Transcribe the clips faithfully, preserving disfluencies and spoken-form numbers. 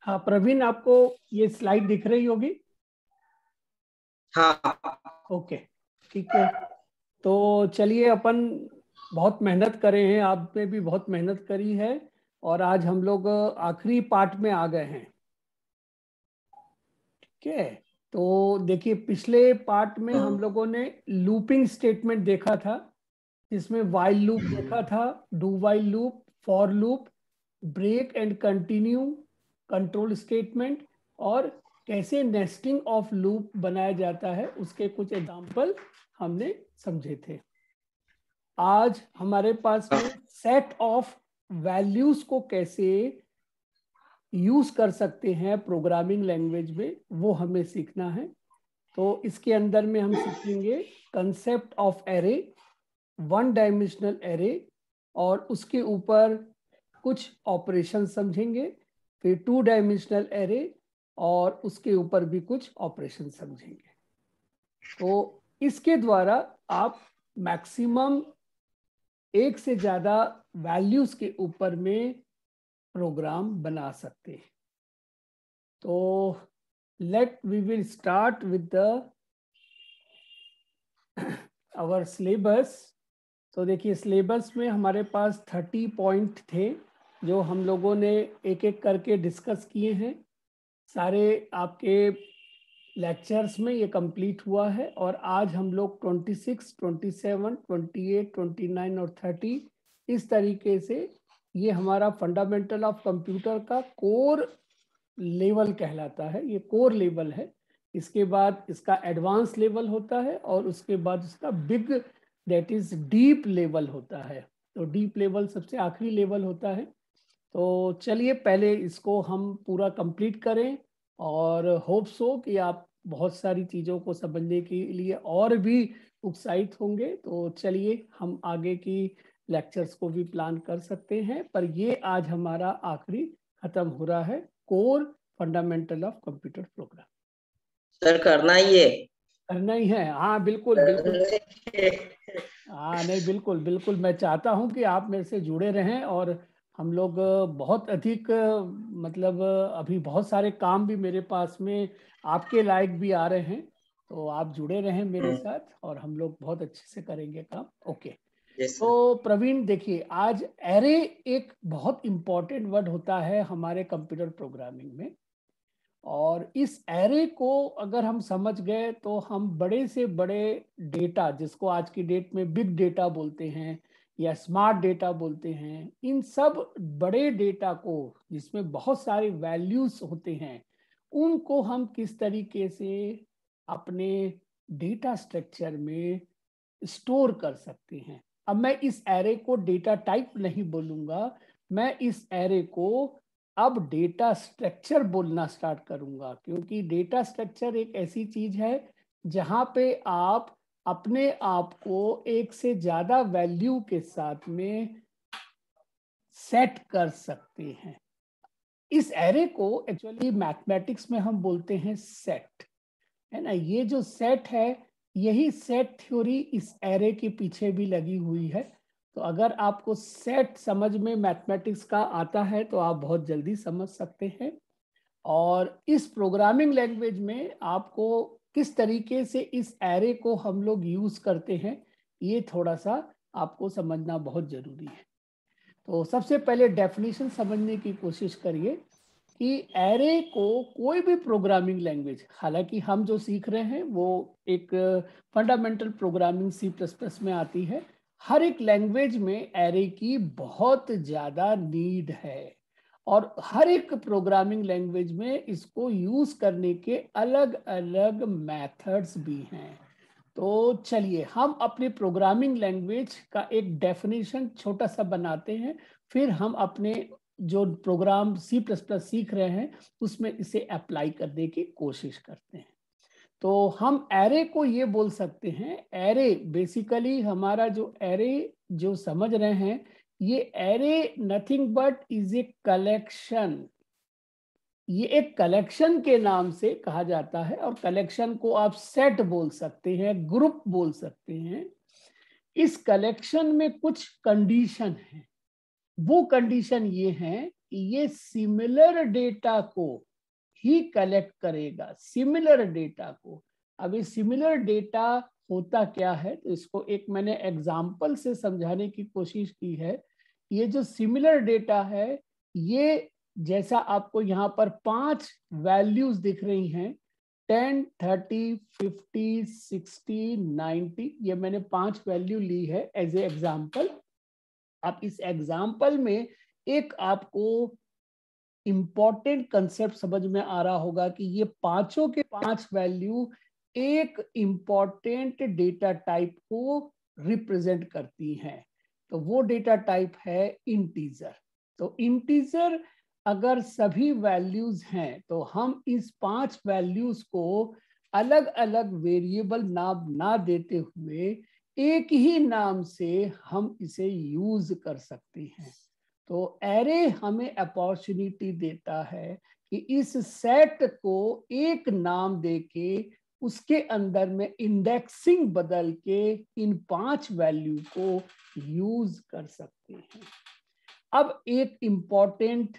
हाँ प्रवीण, आपको ये स्लाइड दिख रही होगी? हाँ ओके, ठीक है। तो चलिए, अपन बहुत मेहनत करे हैं, आपने भी बहुत मेहनत करी है, और आज हम लोग आखिरी पार्ट में आ गए हैं। ठीक है, तो देखिए, पिछले पार्ट में हम लोगों ने लूपिंग स्टेटमेंट देखा था, जिसमें वाइल लूप देखा था, do while loop, for loop, break and continue, control statement, और कैसे नेस्टिंग ऑफ लूप बनाया जाता है उसके कुछ एग्जाम्पल हमने समझे थे। आज हमारे पास में सेट ऑफ वैल्यूज को कैसे यूज कर सकते हैं प्रोग्रामिंग लैंग्वेज में, वो हमें सीखना है। तो इसके अंदर में हम सीखेंगे concept of array, one dimensional array, और उसके ऊपर कुछ ऑपरेशन समझेंगे, फिर टू डायमेंशनल एरे, और उसके ऊपर भी कुछ ऑपरेशन समझेंगे। तो इसके द्वारा आप मैक्सिमम एक से ज्यादा वैल्यूज के ऊपर में प्रोग्राम बना सकते हैं। तो let we will start with the our syllabus. तो देखिए, सिलेबस में हमारे पास थर्टी पॉइंट थे, जो हम लोगों ने एक एक करके डिस्कस किए हैं। सारे आपके लेक्चर्स में ये कंप्लीट हुआ है, और आज हम लोग twenty six, twenty seven, twenty eight, twenty nine और थर्टी, इस तरीके से ये हमारा फंडामेंटल ऑफ कंप्यूटर का कोर लेवल कहलाता है, ये कोर लेवल है। इसके बाद इसका एडवांस लेवल होता है, और उसके बाद इसका big, that is deep level होता है। तो डीप लेवल सबसे आखिरी लेवल होता है। तो चलिए, पहले इसको हम पूरा कंप्लीट करें, और होप सो कि आप बहुत सारी चीज़ों को समझने के लिए और भी उत्साहित होंगे। तो चलिए, हम आगे की लेक्चर्स को भी प्लान कर सकते हैं, पर ये आज हमारा आखिरी खत्म हो रहा है, core fundamental of computer program. Sir, करना ही है, करना ही है, हाँ बिल्कुल बिल्कुल। हाँ नहीं, बिल्कुल बिल्कुल, मैं चाहता हूँ कि आप मेरे से जुड़े रहें, और हम लोग बहुत अधिक, मतलब अभी बहुत सारे काम भी मेरे पास में आपके लायक भी आ रहे हैं। तो आप जुड़े रहें मेरे साथ, और हम लोग बहुत अच्छे से करेंगे काम। ओके। तो प्रवीण देखिए, आज एरे एक बहुत इंपॉर्टेंट वर्ड होता है हमारे कंप्यूटर प्रोग्रामिंग में, और इस एरे को अगर हम समझ गए तो हम बड़े से बड़े डेटा, जिसको आज की डेट में बिग डेटा बोलते हैं या स्मार्ट डेटा बोलते हैं, इन सब बड़े डेटा को, जिसमें बहुत सारे वैल्यूज होते हैं, उनको हम किस तरीके से अपने डेटा स्ट्रक्चर में स्टोर कर सकते हैं। अब मैं इस एरे को डेटा टाइप नहीं बोलूंगा, मैं इस एरे को अब डेटा स्ट्रक्चर बोलना स्टार्ट करूंगा, क्योंकि डेटा स्ट्रक्चर एक ऐसी चीज है जहां पे आप अपने आप को एक से ज्यादा वैल्यू के साथ में सेट कर सकते हैं। इस एरे को एक्चुअली मैथमेटिक्स में हम बोलते हैं सेट, है ना। ये जो सेट है, यही सेट थ्योरी इस एरे के पीछे भी लगी हुई है। तो अगर आपको सेट समझ में मैथमेटिक्स का आता है तो आप बहुत जल्दी समझ सकते हैं। और इस प्रोग्रामिंग लैंग्वेज में आपको किस तरीके से इस एरे को हम लोग यूज करते हैं, ये थोड़ा सा आपको समझना बहुत जरूरी है। तो सबसे पहले डेफिनेशन समझने की कोशिश करिए कि एरे को कोई भी प्रोग्रामिंग लैंग्वेज, हालांकि हम जो सीख रहे हैं वो एक fundamental programming C plus plus में आती है, हर एक लैंग्वेज में एरे की बहुत ज़्यादा नीड है, और हर एक प्रोग्रामिंग लैंग्वेज में इसको यूज करने के अलग अलग मेथड्स भी हैं। तो चलिए, हम अपने प्रोग्रामिंग लैंग्वेज का एक डेफिनेशन छोटा सा बनाते हैं, फिर हम अपने जो प्रोग्राम सी प्लस प्लस सीख रहे हैं उसमें इसे अप्लाई करने की कोशिश करते हैं। तो हम एरे को ये बोल सकते हैं, एरे बेसिकली हमारा जो एरे जो समझ रहे हैं, ये array nothing but is a collection. ये एक कलेक्शन के नाम से कहा जाता है, और कलेक्शन को आप सेट बोल सकते हैं, ग्रुप बोल सकते हैं। इस कलेक्शन में कुछ कंडीशन है, वो कंडीशन ये है ये सिमिलर डेटा को ही कलेक्ट करेगा, सिमिलर डेटा को। अब ये सिमिलर डेटा होता क्या है, तो इसको एक मैंने एग्जाम्पल से समझाने की कोशिश की है। ये जो सिमिलर डेटा है, ये जैसा आपको यहाँ पर पांच वैल्यूज दिख रही हैं, ten, thirty, fifty, sixty, ninety, ये मैंने पांच वैल्यू ली है एज ए एग्जाम्पल। अब इस एग्जाम्पल में एक आपको इंपॉर्टेंट कंसेप्ट समझ में आ रहा होगा कि ये पांचों के पांच वैल्यू एक इंपॉर्टेंट डेटा टाइप को रिप्रेजेंट करती हैं। तो वो डेटा टाइप है इंटीजर। तो इंटीजर अगर सभी वैल्यूज हैं तो हम इस पांच वैल्यूज को अलग अलग वेरिएबल नाम ना देते हुए एक ही नाम से हम इसे यूज कर सकते हैं। तो एरे हमें अपॉर्चुनिटी देता है कि इस सेट को एक नाम देके उसके अंदर में इंडेक्सिंग बदल के इन पांच वैल्यू को यूज कर सकते हैं। अब एक इंपॉर्टेंट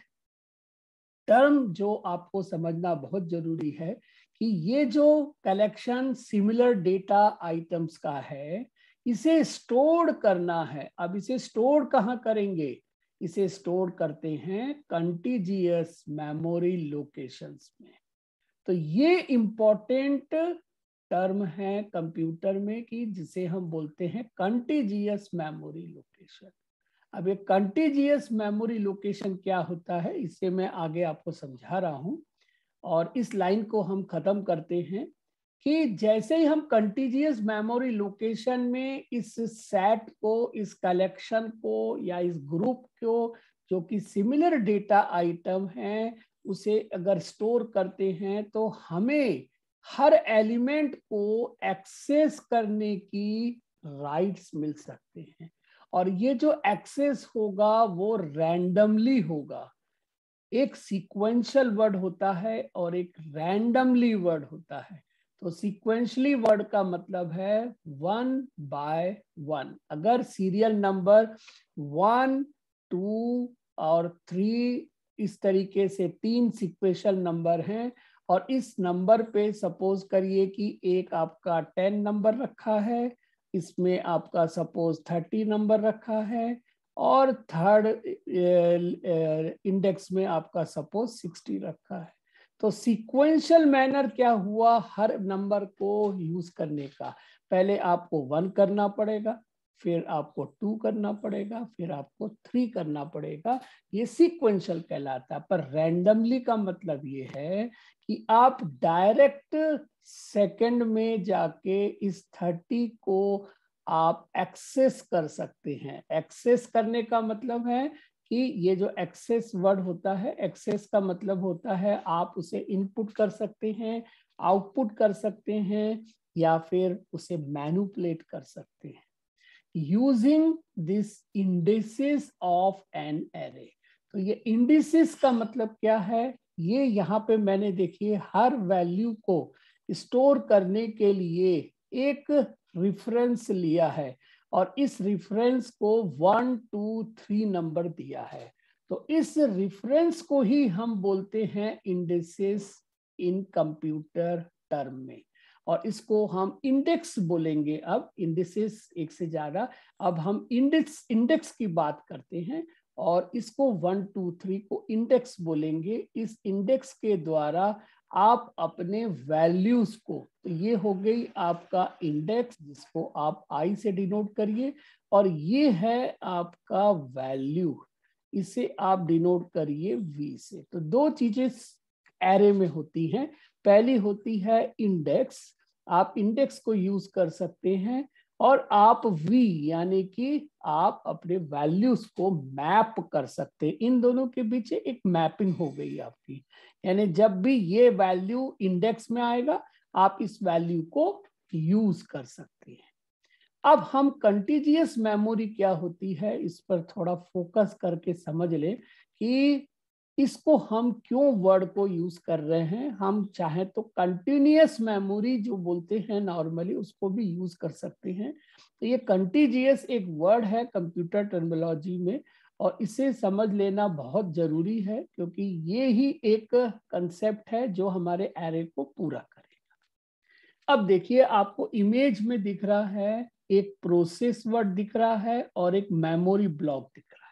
टर्म जो आपको समझना बहुत जरूरी है कि ये जो कलेक्शन सिमिलर डेटा आइटम्स का है, इसे स्टोर करना है। अब इसे स्टोर कहाँ करेंगे? इसे स्टोर करते हैं कंटीजियस मेमोरी लोकेशंस में। तो ये इंपॉर्टेंट टर्म है कंप्यूटर में कि जिसे हम बोलते हैं कंटीजियस मेमोरी लोकेशन। अब ये कंटीजियस मेमोरी लोकेशन क्या होता है, इसे मैं आगे आपको समझा रहा हूं। और इस लाइन को हम खत्म करते हैं कि जैसे ही हम कंटीजियस मेमोरी लोकेशन में इस सेट को, इस कलेक्शन को या इस ग्रुप को जो कि सिमिलर डेटा आइटम है, उसे अगर स्टोर करते हैं तो हमें हर एलिमेंट को एक्सेस करने की राइट्स मिल सकते हैं। और ये जो एक्सेस होगा वो रैंडमली होगा। एक सीक्वेंशियल वर्ड होता है और एक रैंडमली वर्ड होता है। तो सीक्वेंशली वर्ड का मतलब है वन बाय वन। अगर सीरियल नंबर वन, टू और थ्री इस तरीके से तीन सीक्वेंशियल नंबर हैं और इस नंबर पे सपोज करिए कि एक आपका टेन नंबर रखा है, इसमें आपका सपोज थर्टी नंबर रखा है और थर्ड इंडेक्स में आपका सपोज सिक्सटी रखा है। तो सीक्वेंशियल मैनर क्या हुआ हर नंबर को यूज करने का? पहले आपको वन करना पड़ेगा, फिर आपको टू करना पड़ेगा, फिर आपको थ्री करना पड़ेगा। ये सीक्वेंशियल कहलाता है। पर रैंडमली का मतलब ये है कि आप डायरेक्ट सेकंड में जाके इस थर्टी को आप एक्सेस कर सकते हैं। एक्सेस करने का मतलब है कि ये जो एक्सेस वर्ड होता है, एक्सेस का मतलब होता है आप उसे इनपुट कर सकते हैं, आउटपुट कर सकते हैं या फिर उसे मैनिपुलेट कर सकते हैं using this indices of an array. तो ये इंडिसेस का मतलब क्या है? ये यहाँ पे मैंने देखिए हर वैल्यू को स्टोर करने के लिए एक रिफरेंस लिया है और इस रिफरेंस को वन, टू, थ्री नंबर दिया है। तो इस रिफरेंस को ही हम बोलते हैं इंडिसेस इन कंप्यूटर टर्म में, और इसको हम इंडेक्स बोलेंगे। अब इंडिसेस एक से ज्यादा, अब हम इंडेक्स इंडेक्स की बात करते हैं और इसको वन, टू, थ्री को इंडेक्स बोलेंगे। इस इंडेक्स के द्वारा आप अपने वैल्यूज को, तो ये हो गई आपका इंडेक्स जिसको आप आई से डिनोट करिए, और ये है आपका वैल्यू, इसे आप डिनोट करिए वी से। तो दो चीजें एरे में होती हैं। पहली होती है इंडेक्स, आप इंडेक्स को यूज कर सकते हैं, और आप वी यानी कि आप अपने वैल्यूज को मैप कर सकते हैं। इन दोनों के बीच एक मैपिंग हो गई आपकी, यानी जब भी ये वैल्यू इंडेक्स में आएगा आप इस वैल्यू को यूज कर सकते हैं। अब हम कंटीजियस मेमोरी क्या होती है इस पर थोड़ा फोकस करके समझ लें कि इसको हम क्यों वर्ड को यूज कर रहे हैं। हम चाहे तो कंटिन्यूअस मेमोरी जो बोलते हैं नॉर्मली उसको भी यूज कर सकते हैं। तो ये कंटीजियस एक वर्ड है कंप्यूटर टर्मिनोलॉजी में, और इसे समझ लेना बहुत जरूरी है, क्योंकि ये ही एक कंसेप्ट है जो हमारे एरे को पूरा करेगा। अब देखिए, आपको इमेज में दिख रहा है एक प्रोसेस वर्ड दिख रहा है और एक मेमोरी ब्लॉक दिख रहा है।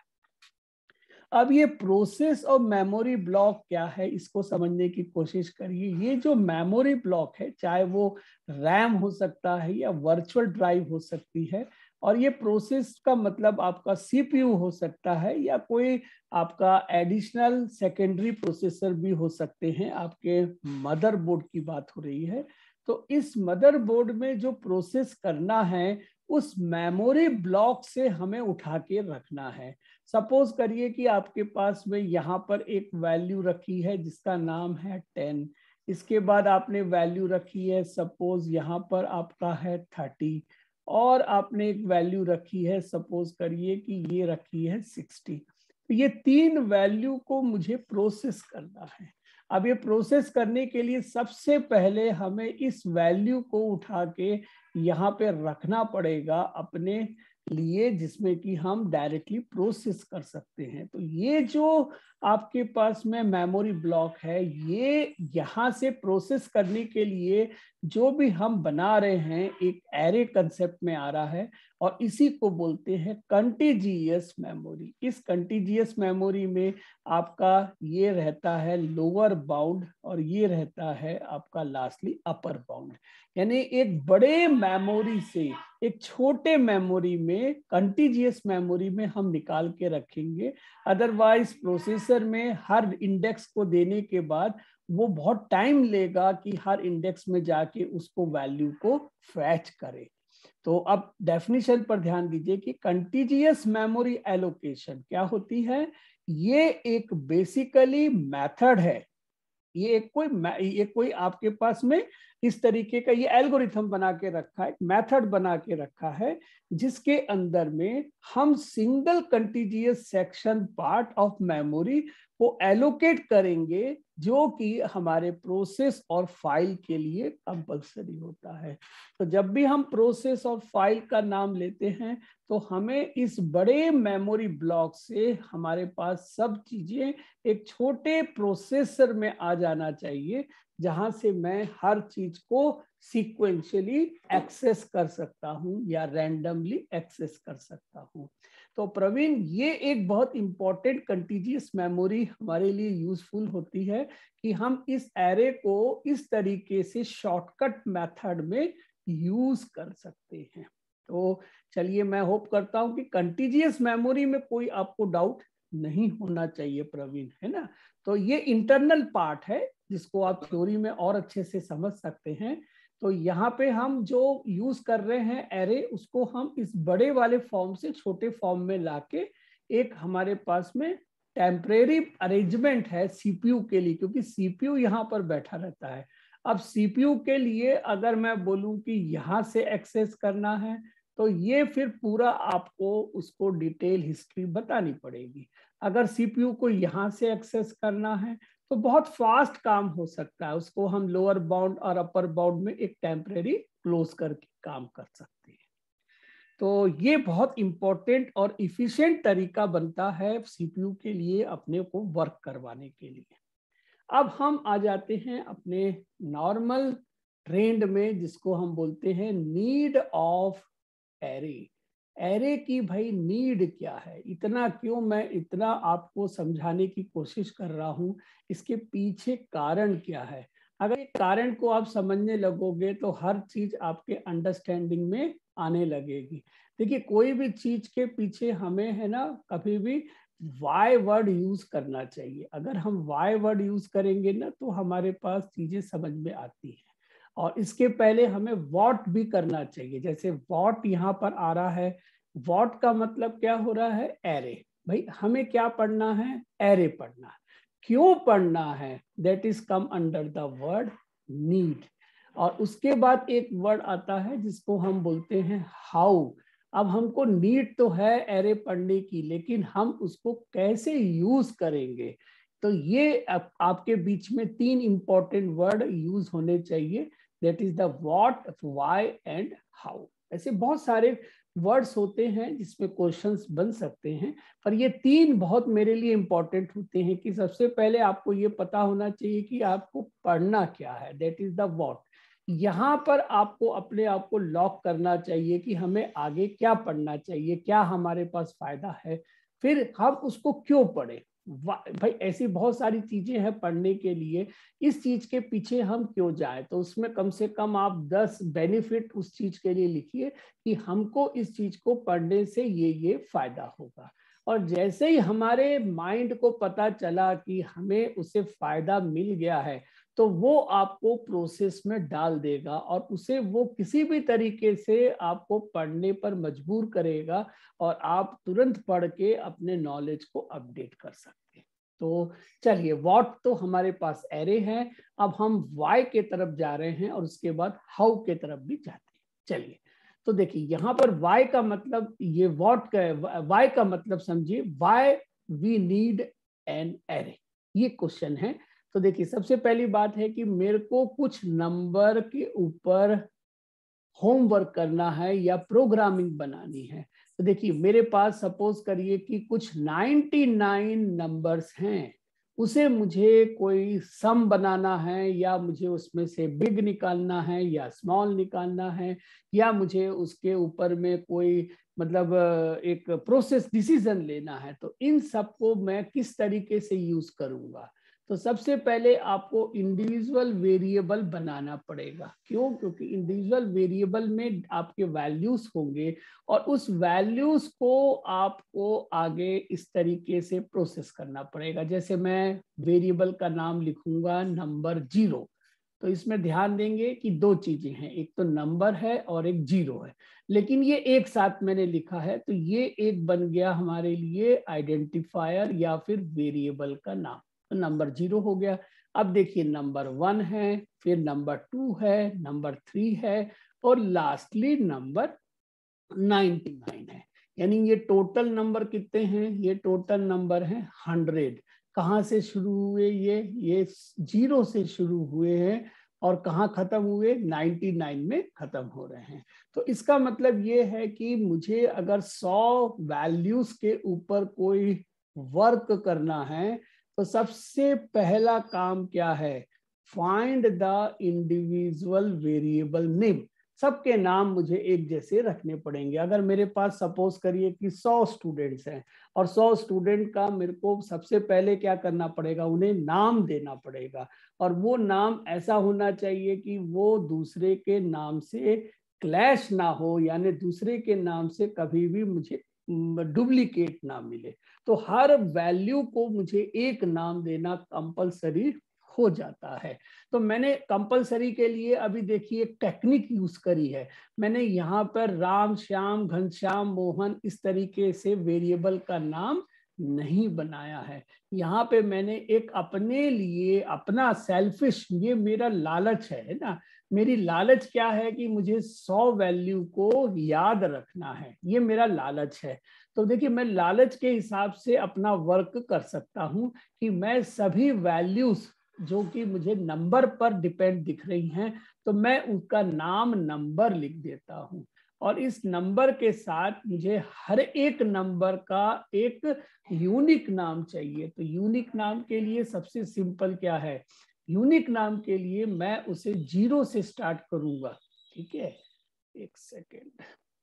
अब ये प्रोसेस और मेमोरी ब्लॉक क्या है, इसको समझने की कोशिश करिए। ये जो मेमोरी ब्लॉक है, चाहे वो रैम हो सकता है या वर्चुअल ड्राइव हो सकती है, और ये प्रोसेस का मतलब आपका सीपीयू हो सकता है या कोई आपका एडिशनल सेकेंडरी प्रोसेसर भी हो सकते हैं। आपके मदरबोर्ड की बात हो रही है, तो इस मदरबोर्ड में जो प्रोसेस करना है उस मेमोरी ब्लॉक से हमें उठा के रखना है। सपोज करिए कि आपके पास में यहाँ पर एक वैल्यू रखी है जिसका नाम है टेन। इसके बाद आपने वैल्यू रखी है, सपोज यहाँ पर आपका है थर्टी, और आपने एक वैल्यू रखी है, सपोज करिए कि ये रखी है सिक्सटी। तो ये तीन वैल्यू को मुझे प्रोसेस करना है। अब ये प्रोसेस करने के लिए सबसे पहले हमें इस वैल्यू को उठा के यहाँ पे रखना पड़ेगा अपने लिए, जिसमें कि हम डायरेक्टली प्रोसेस कर सकते हैं। तो ये जो आपके पास में मेमोरी ब्लॉक है, ये यहाँ से प्रोसेस करने के लिए जो भी हम बना रहे हैं एक एरे कंसेप्ट में आ रहा है, और इसी को बोलते हैं कंटीजियस मेमोरी। इस कंटीजियस मेमोरी में आपका ये रहता है लोअर बाउंड और ये रहता है आपका लास्टली अपर बाउंड। यानी एक बड़े मेमोरी से एक छोटे मेमोरी में, कंटीजियस मेमोरी में हम निकाल के रखेंगे। अदरवाइज प्रोसेसर में हर इंडेक्स को देने के बाद वो बहुत टाइम लेगा कि हर इंडेक्स में जाके उसको वैल्यू को फैच करे। तो अब डेफिनेशन पर ध्यान दीजिए कि कंटीजियस मेमोरी एलोकेशन क्या होती है। ये एक बेसिकली मेथड है। ये एक कोई ये कोई आपके पास में इस तरीके का ये एल्गोरिथम बना के रखा है, मेथड बना के रखा है, जिसके अंदर में हम single contiguous section part of memory को एलोकेट करेंगे, जो कि हमारे प्रोसेस और फाइल के लिए कंपलसरी होता है। तो जब भी हम प्रोसेस और फाइल का नाम लेते हैं तो हमें इस बड़े मेमोरी ब्लॉक से हमारे पास सब चीजें एक छोटे प्रोसेसर में आ जाना चाहिए, जहां से मैं हर चीज को सीक्वेंशियली एक्सेस कर सकता हूं या रैंडमली एक्सेस कर सकता हूं। तो प्रवीण, ये एक बहुत इंपॉर्टेंट कंटीजियस मेमोरी हमारे लिए यूजफुल होती है कि हम इस एरे को इस तरीके से शॉर्टकट मेथड में यूज कर सकते हैं। तो चलिए, मैं होप करता हूं कि कंटीजियस मेमोरी में कोई आपको डाउट नहीं होना चाहिए प्रवीण, है ना। तो ये इंटरनल पार्ट है जिसको आप थ्योरी में और अच्छे से समझ सकते हैं। तो यहाँ पे हम जो यूज कर रहे हैं एरे, उसको हम इस बड़े वाले फॉर्म से छोटे फॉर्म में लाके एक हमारे पास में टेम्परेरी अरेंजमेंट है सीपीयू के लिए, क्योंकि सीपीयू यहाँ पर बैठा रहता है। अब सीपीयू के लिए अगर मैं बोलूं कि यहाँ से एक्सेस करना है, तो ये फिर पूरा आपको उसको डिटेल हिस्ट्री बतानी पड़ेगी। अगर सीपीयू को यहाँ से एक्सेस करना है तो बहुत फास्ट काम हो सकता है, उसको हम लोअर बाउंड और अपर बाउंड में एक टेम्परेरी क्लोज करके काम कर सकते हैं। तो ये बहुत इंपॉर्टेंट और इफिशिएंट तरीका बनता है सीपीयू के लिए अपने को वर्क करवाने के लिए। अब हम आ जाते हैं अपने नॉर्मल ट्रेंड में, जिसको हम बोलते हैं नीड ऑफ एरे। एरे की भाई नीड क्या है, इतना क्यों मैं इतना आपको समझाने की कोशिश कर रहा हूं, इसके पीछे कारण क्या है। अगर ये कारण को आप समझने लगोगे तो हर चीज आपके अंडरस्टैंडिंग में आने लगेगी। देखिए, कोई भी चीज के पीछे हमें है ना कभी भी वाई वर्ड यूज करना चाहिए। अगर हम वाई वर्ड यूज करेंगे ना तो हमारे पास चीजें समझ में आती हैं। और इसके पहले हमें वॉट भी करना चाहिए। जैसे वॉट यहाँ पर आ रहा है, वॉट का मतलब क्या हो रहा है, एरे। भाई हमें क्या पढ़ना है, एरे पढ़ना है। क्यों पढ़ना है, that is come under the word need. और उसके बाद एक वर्ड आता है जिसको हम बोलते हैं हाउ। अब हमको नीड तो है एरे पढ़ने की, लेकिन हम उसको कैसे यूज करेंगे। तो ये आप, आपके बीच में तीन इंपॉर्टेंट वर्ड यूज होने चाहिए, that is the what, why and how. ऐसे बहुत सारे वर्ड्स होते हैं जिसमें क्वेश्चंस बन सकते हैं, पर ये तीन बहुत मेरे लिए इंपॉर्टेंट होते हैं कि सबसे पहले आपको ये पता होना चाहिए कि आपको पढ़ना क्या है, दैट इज द व्हाट। यहाँ पर आपको अपने आप को लॉक करना चाहिए कि हमें आगे क्या पढ़ना चाहिए, क्या हमारे पास फायदा है, फिर हम उसको क्यों पढ़े। भाई ऐसी बहुत सारी चीजें हैं पढ़ने के लिए, इस चीज के पीछे हम क्यों जाए, तो उसमें कम से कम आप दस बेनिफिट उस चीज के लिए लिखिए कि हमको इस चीज को पढ़ने से ये ये फायदा होगा। और जैसे ही हमारे माइंड को पता चला कि हमें उसे फायदा मिल गया है, तो वो आपको प्रोसेस में डाल देगा और उसे वो किसी भी तरीके से आपको पढ़ने पर मजबूर करेगा और आप तुरंत पढ़ के अपने नॉलेज को अपडेट कर सकते हैं। तो चलिए, व्हाट तो हमारे पास एरे है, अब हम वाई के तरफ जा रहे हैं और उसके बाद हाउ के तरफ भी जाते हैं। चलिए, तो देखिए यहाँ पर वाई का मतलब, ये व्हाट का वाई का मतलब समझिए, why we need an array, ये क्वेश्चन है। तो देखिए सबसे पहली बात है कि मेरे को कुछ नंबर के ऊपर होमवर्क करना है या प्रोग्रामिंग बनानी है। तो देखिए मेरे पास सपोज करिए कि कुछ निन्यानवे नंबर्स हैं, उसे मुझे कोई सम बनाना है या मुझे उसमें से बिग निकालना है या स्मॉल निकालना है, या मुझे उसके ऊपर में कोई मतलब एक प्रोसेस डिसीजन लेना है। तो इन सबको मैं किस तरीके से यूज करूंगा, तो सबसे पहले आपको इंडिविजुअल वेरिएबल बनाना पड़ेगा। क्यों? क्योंकि इंडिविजुअल वेरिएबल में आपके वैल्यूज होंगे और उस वैल्यूज को आपको आगे इस तरीके से प्रोसेस करना पड़ेगा। जैसे मैं वेरिएबल का नाम लिखूंगा नंबर जीरो, तो इसमें ध्यान देंगे कि दो चीजें हैं, एक तो नंबर है और एक जीरो है, लेकिन ये एक साथ मैंने लिखा है, तो ये एक बन गया हमारे लिए आइडेंटिफायर या फिर वेरिएबल का नाम। तो नंबर जीरो हो गया। अब देखिए नंबर वन है, फिर नंबर टू है, नंबर थ्री है और लास्टली नंबर नाइन्टी नाइन है। यानी ये टोटल नंबर कितने हैं? ये टोटल नंबर है हंड्रेड। कहाँ से शुरू हुए? ये ये जीरो से शुरू हुए हैं और कहाँ खत्म हुए? नाइन्टी नाइन में खत्म हो रहे हैं। तो इसका मतलब ये है कि मुझे अगर सौ वैल्यूज के ऊपर कोई वर्क करना है, तो सबसे पहला काम क्या है? Find the individual variable name. सबके नाम मुझे एक जैसे रखने पड़ेंगे। अगर मेरे पास सपोज करिए कि सौ स्टूडेंट्स हैं और सौ स्टूडेंट का मेरे को सबसे पहले क्या करना पड़ेगा? उन्हें नाम देना पड़ेगा, और वो नाम ऐसा होना चाहिए कि वो दूसरे के नाम से क्लैश ना हो, यानी दूसरे के नाम से कभी भी मुझे डुप्लीकेट ना मिले। तो हर वैल्यू को मुझे एक नाम देना कंपलसरी हो जाता है। तो मैंने कंपलसरी के लिए अभी देखिए एक टेक्निक यूज करी है। मैंने यहाँ पर राम, श्याम, घनश्याम, मोहन इस तरीके से वेरिएबल का नाम नहीं बनाया है। यहाँ पे मैंने एक अपने लिए, अपना सेल्फिश, ये मेरा लालच है ना, मेरी लालच क्या है कि मुझे सौ वैल्यू को याद रखना है, ये मेरा लालच है। तो देखिए मैं लालच के हिसाब से अपना वर्क कर सकता हूँ कि मैं सभी वैल्यूज जो कि मुझे नंबर पर डिपेंड दिख रही हैं, तो मैं उनका नाम नंबर लिख देता हूँ। और इस नंबर के साथ मुझे हर एक नंबर का एक यूनिक नाम चाहिए। तो यूनिक नाम के लिए सबसे सिंपल क्या है? यूनिक नाम के लिए मैं उसे जीरो से स्टार्ट करूंगा। ठीक है, एक सेकेंड।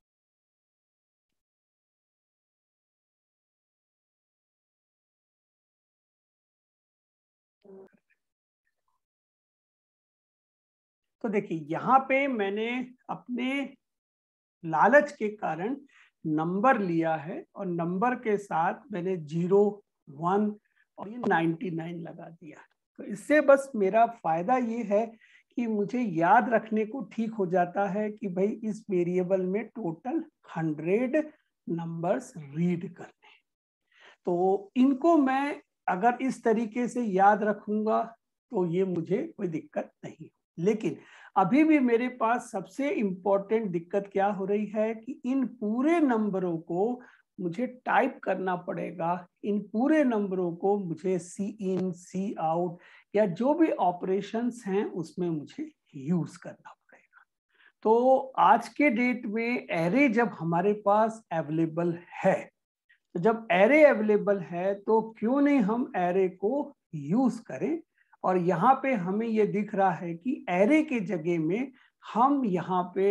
तो देखिए यहाँ पे मैंने अपने लालच के कारण नंबर लिया है और नंबर के साथ मैंने जीरो, वन और ये नाइन्टी नाइन लगा दिया। तो इससे बस मेरा फायदा ये है कि मुझे याद रखने को ठीक हो जाता है कि भाई इस वेरिएबल में टोटल हंड्रेड नंबर्स रीड करने। तो इनको मैं अगर इस तरीके से याद रखूंगा तो ये मुझे कोई दिक्कत नहीं। लेकिन अभी भी मेरे पास सबसे इंपॉर्टेंट दिक्कत क्या हो रही है कि इन पूरे नंबरों को मुझे टाइप करना पड़ेगा। इन पूरे नंबरों को मुझे सी इन, सी आउट या जो भी ऑपरेशंस हैं उसमें मुझे यूज करना पड़ेगा। तो आज के डेट में एरे जब हमारे पास अवेलेबल है, तो जब एरे अवेलेबल है तो क्यों नहीं हम एरे को यूज करें। और यहाँ पे हमें ये दिख रहा है कि एरे के जगह में हम यहाँ पे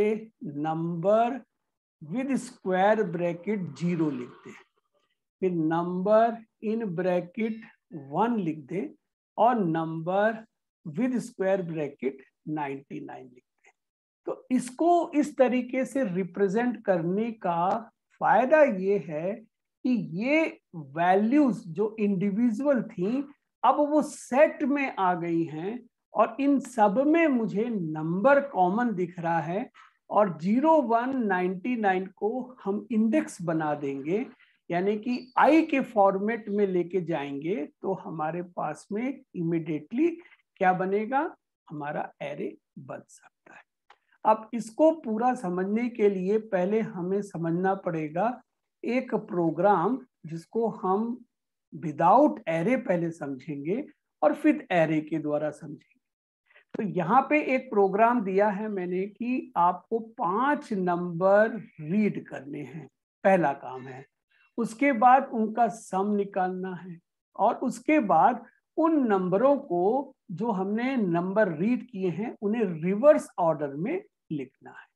number with square bracket zero लिखते हैं, फिर नंबर इन ब्रैकेट वन लिख दें और number with square bracket ninety nine लिखते हैं। तो इसको इस तरीके से रिप्रेजेंट करने का फायदा ये है कि ये वैल्यूज जो इंडिविजुअल थी अब वो सेट में आ गई हैं और इन सब में मुझे नंबर कॉमन दिख रहा है और जीरो वन नाइन्टी नाइन को हम इंडेक्स बना देंगे, यानी कि आई के फॉर्मेट में लेके जाएंगे तो हमारे पास में इमीडिएटली क्या बनेगा, हमारा एरे बन सकता है। अब इसको पूरा समझने के लिए पहले हमें समझना पड़ेगा एक प्रोग्राम जिसको हम विदाउट एरे पहले समझेंगे और फिर एरे के द्वारा समझेंगे। तो यहाँ पे एक प्रोग्राम दिया है मैंने कि आपको पांच नंबर रीड करने हैं, पहला काम है। उसके बाद उनका सम निकालना है और उसके बाद उन नंबरों को जो हमने नंबर रीड किए हैं उन्हें रिवर्स ऑर्डर में लिखना है।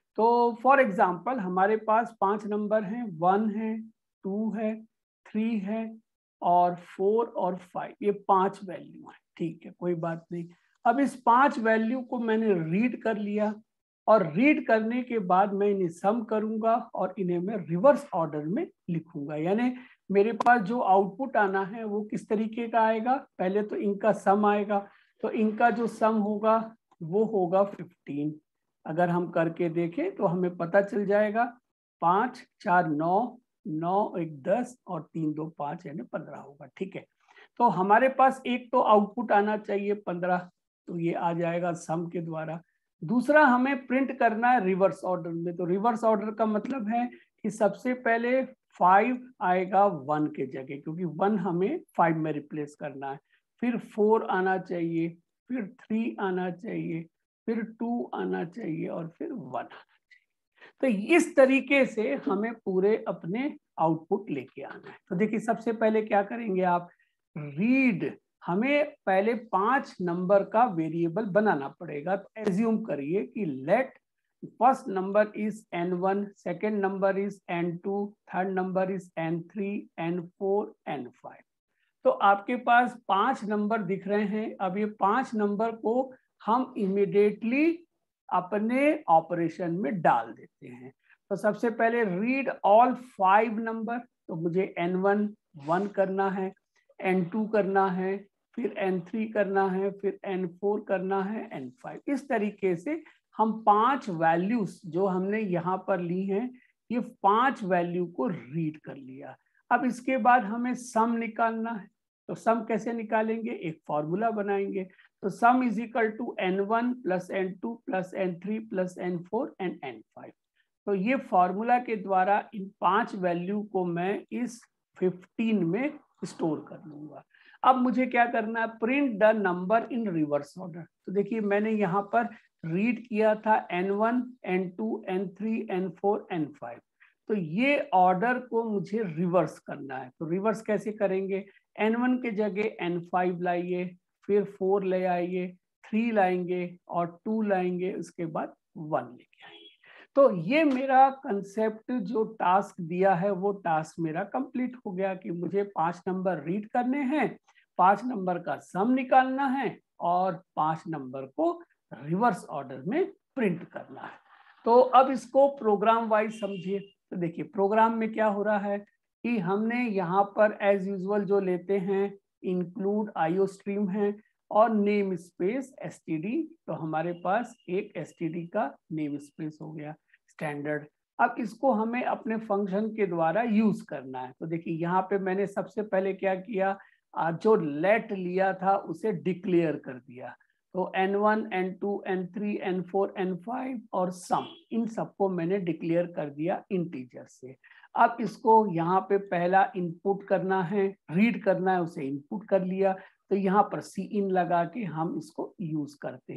तो फॉर एग्जांपल हमारे पास पांच नंबर हैं, वन है, टू है, थ्री है और फोर और फाइव, ये पांच वैल्यू है। ठीक है, कोई बात नहीं। अब इस पांच वैल्यू को मैंने रीड कर लिया और रीड करने के बाद मैं इन्हें सम करूंगा और इन्हें मैं रिवर्स ऑर्डर में लिखूंगा। यानी मेरे पास जो आउटपुट आना है वो किस तरीके का आएगा, पहले तो इनका सम आएगा, तो इनका जो सम होगा वो होगा फिफ्टीन। अगर हम करके देखें तो हमें पता चल जाएगा, पाँच चार नौ, नौ एक दस और तीन दो पाँच, यानी पंद्रह होगा। ठीक है, तो हमारे पास एक तो आउटपुट आना चाहिए पंद्रह, तो ये आ जाएगा सम के द्वारा। दूसरा हमें प्रिंट करना है रिवर्स ऑर्डर में। तो रिवर्स ऑर्डर का मतलब है कि सबसे पहले फाइव आएगा वन के जगह, क्योंकि वन हमें फाइव में रिप्लेस करना है। फिर फोर आना चाहिए, फिर थ्री आना चाहिए, फिर टू आना चाहिए और फिर वन आना चाहिए। तो इस तरीके से हमें पूरे अपने आउटपुट लेके आना है। तो देखिए सबसे पहले क्या करेंगे आप, रीड, हमें पहले पांच नंबर का वेरिएबल बनाना पड़ेगा। तो एज्यूम करिए कि let first number is N one, second number is N two, third number is N three, N four, N five. तो आपके पास पांच नंबर दिख रहे हैं। अब ये पांच नंबर को हम इमीडिएटली अपने ऑपरेशन में डाल देते हैं। तो सबसे पहले रीड ऑल फाइव नंबर, तो मुझे एन वन वन करना है, एन टू करना है, फिर एन थ्री करना है, फिर एन फोर करना है, एन फाइव। इस तरीके से हम पांच वैल्यूज जो हमने यहाँ पर ली हैं, ये पांच वैल्यू को रीड कर लिया। अब इसके बाद हमें सम निकालना है। तो सम कैसे निकालेंगे, एक फॉर्मूला बनाएंगे। तो sum is equal to N one plus N two plus N three plus N four and N five. तो ये फॉर्मूला के द्वारा इन पांच वैल्यू को मैं इस फिफ्टीन में स्टोर कर लूंगा। अब मुझे क्या करना है, print the number in reverse order. तो देखिए मैंने यहाँ पर रीड किया था N one, N two, N three, N four, N five. तो ये ऑर्डर को मुझे रिवर्स करना है। तो रिवर्स कैसे करेंगे, एन वन के जगह एन फाइव लाइए, फिर फोर ले आइए, थ्री लाएंगे और टू लाएंगे, उसके बाद वन लेके आएंगे। तो ये मेरा कंसेप्ट जो टास्क दिया है वो टास्क मेरा कंप्लीट हो गया कि मुझे पांच नंबर रीड करने हैं, पांच नंबर का सम निकालना है और पांच नंबर को रिवर्स ऑर्डर में प्रिंट करना है। तो अब इसको प्रोग्राम वाइज समझिए। तो देखिए प्रोग्राम में क्या हो रहा है कि हमने यहाँ पर एज यूजुअल जो लेते हैं इंक्लूड आईओ स्ट्रीम है और नेम स्पेस एसटीडी। तो हमारे पास एक एसटीडी का नेम स्पेस हो गया स्टैंडर्ड। अब इसको हमें अपने फंक्शन के द्वारा यूज करना है। तो देखिए यहाँ पे मैंने सबसे पहले क्या किया, जो लेट लिया था उसे डिक्लेयर कर दिया। तो N one, N two, N three, N four, N five और सम, इन सबको मैंने डिक्लेयर कर दिया इंटीजर से। अब इसको यहाँ पे पहला इनपुट करना है, रीड करना है, उसे इनपुट कर लिया। तो यहाँ पर सी इन लगा के हम इसको यूज करते हैं।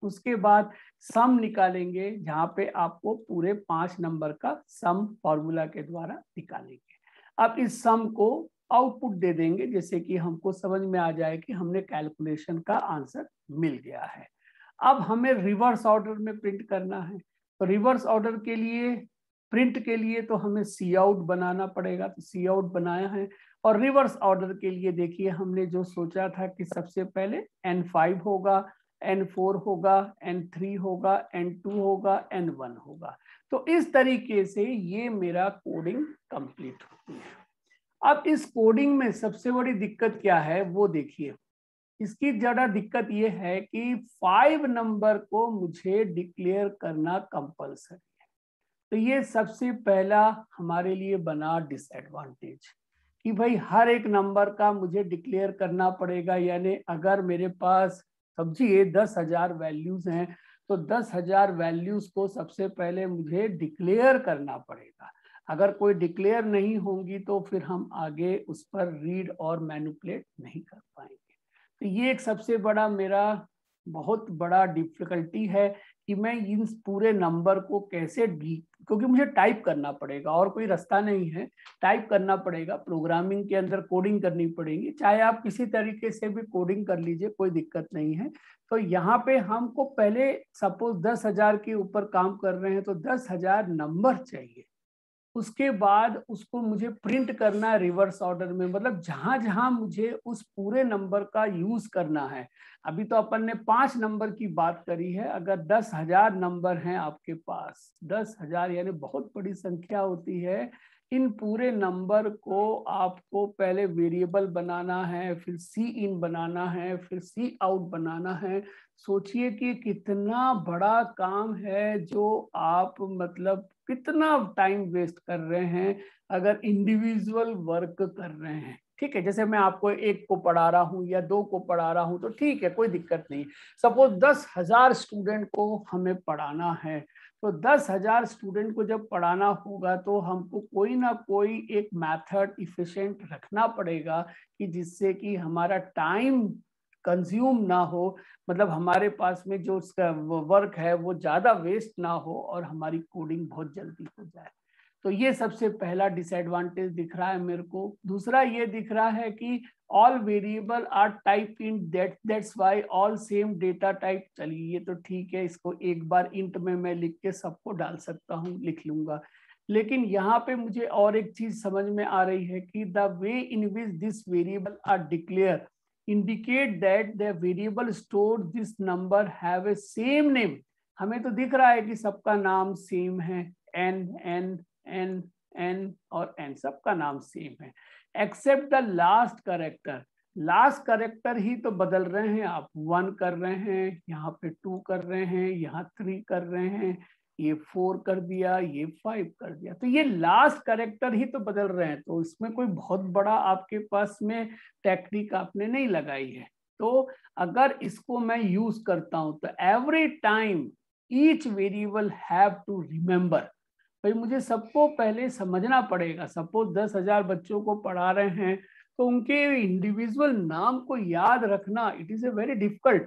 उसके बाद सम निकालेंगे, जहाँ पे आपको पूरे पांच नंबर का सम फॉर्मूला के द्वारा निकालेंगे। अब इस सम को आउटपुट दे देंगे, जैसे कि हमको समझ में आ जाए कि हमने कैलकुलेशन का आंसर मिल गया है। अब हमें रिवर्स ऑर्डर में प्रिंट करना है, तो रिवर्स ऑर्डर के लिए प्रिंट के लिए तो हमें सी आउट बनाना पड़ेगा, तो सी आउट बनाया है। और रिवर्स ऑर्डर के लिए देखिए हमने जो सोचा था कि सबसे पहले एन फाइव होगा, एन फोर होगा, एन थ्री होगा, एन टू होगा, एन वन होगा। तो इस तरीके से ये मेरा कोडिंग कंप्लीट होती है। अब इस कोडिंग में सबसे बड़ी दिक्कत क्या है वो देखिए। इसकी ज्यादा दिक्कत ये है कि फाइव नंबर को मुझे डिक्लेयर करना कंपल्सरी है। तो ये सबसे पहला हमारे लिए बना डिसएडवांटेज कि भाई हर एक नंबर का मुझे डिक्लेयर करना पड़ेगा। यानी अगर मेरे पास समझिए दस हजार वैल्यूज हैं, तो दस हजार वैल्यूज को सबसे पहले मुझे डिक्लेयर करना पड़ेगा। अगर कोई डिक्लेयर नहीं होंगी तो फिर हम आगे उस पर रीड और मैनिपुलेट नहीं कर पाएंगे। तो ये एक सबसे बड़ा मेरा बहुत बड़ा डिफिकल्टी है कि मैं इन पूरे नंबर को कैसे, क्योंकि मुझे टाइप करना पड़ेगा और कोई रास्ता नहीं है, टाइप करना पड़ेगा, प्रोग्रामिंग के अंदर कोडिंग करनी पड़ेगी। चाहे आप किसी तरीके से भी कोडिंग कर लीजिए, कोई दिक्कत नहीं है। तो यहाँ पे हमको पहले सपोज दस हजार के ऊपर काम कर रहे हैं तो दस हजार नंबर चाहिए। उसके बाद उसको मुझे प्रिंट करना है रिवर्स ऑर्डर में, मतलब जहां जहां मुझे उस पूरे नंबर का यूज करना है। अभी तो अपन ने पांच नंबर की बात करी है, अगर दस हजार नंबर हैं आपके पास, दस हजार यानी बहुत बड़ी संख्या होती है। इन पूरे नंबर को आपको पहले वेरिएबल बनाना है, फिर सी इन बनाना है, फिर सी आउट बनाना है। सोचिए कि कितना बड़ा काम है जो आप मतलब कितना टाइम वेस्ट कर रहे हैं अगर इंडिविजुअल वर्क कर रहे हैं। ठीक है, जैसे मैं आपको एक को पढ़ा रहा हूँ या दो को पढ़ा रहा हूँ तो ठीक है, कोई दिक्कत नहीं। सपोज दस हजार स्टूडेंट को हमें पढ़ाना है, तो दस हजार स्टूडेंट को जब पढ़ाना होगा तो हमको कोई ना कोई एक मेथड इफिशिएंट रखना पड़ेगा कि जिससे कि हमारा टाइम कंज्यूम ना हो, मतलब हमारे पास में जो वर्क है वो ज्यादा वेस्ट ना हो और हमारी कोडिंग बहुत जल्दी हो जाए। तो ये सबसे पहला डिसएडवांटेज दिख रहा है मेरे को। दूसरा ये दिख रहा है कि all variable are type in that that's why all same data type. चलिए ये तो ठीक है, इसको एक बार इंट में मैं लिख के सबको डाल सकता हूँ, लिख लूंगा। लेकिन यहाँ पे मुझे और एक चीज समझ में आ रही है कि the way in which this variable are declare indicate that the variable stored this number have a same name। हमें तो दिख रहा है कि सबका नाम सेम है, n n n n और n सबका नाम सेम है, except the last character. Last character ही तो बदल रहे हैं, आप वन कर रहे हैं, यहाँ पे टू कर रहे हैं, यहाँ थ्री कर रहे हैं, ये फोर कर दिया, ये फाइव कर दिया, तो ये लास्ट करेक्टर ही तो बदल रहे हैं। तो इसमें कोई बहुत बड़ा आपके पास में टेक्निक आपने नहीं लगाई है। तो अगर इसको मैं यूज करता हूं तो every time each variable have to remember, भाई मुझे सबको पहले समझना पड़ेगा। सपोज दस हजार बच्चों को पढ़ा रहे हैं तो उनके इंडिविजुअल नाम को याद रखना it is a very difficult.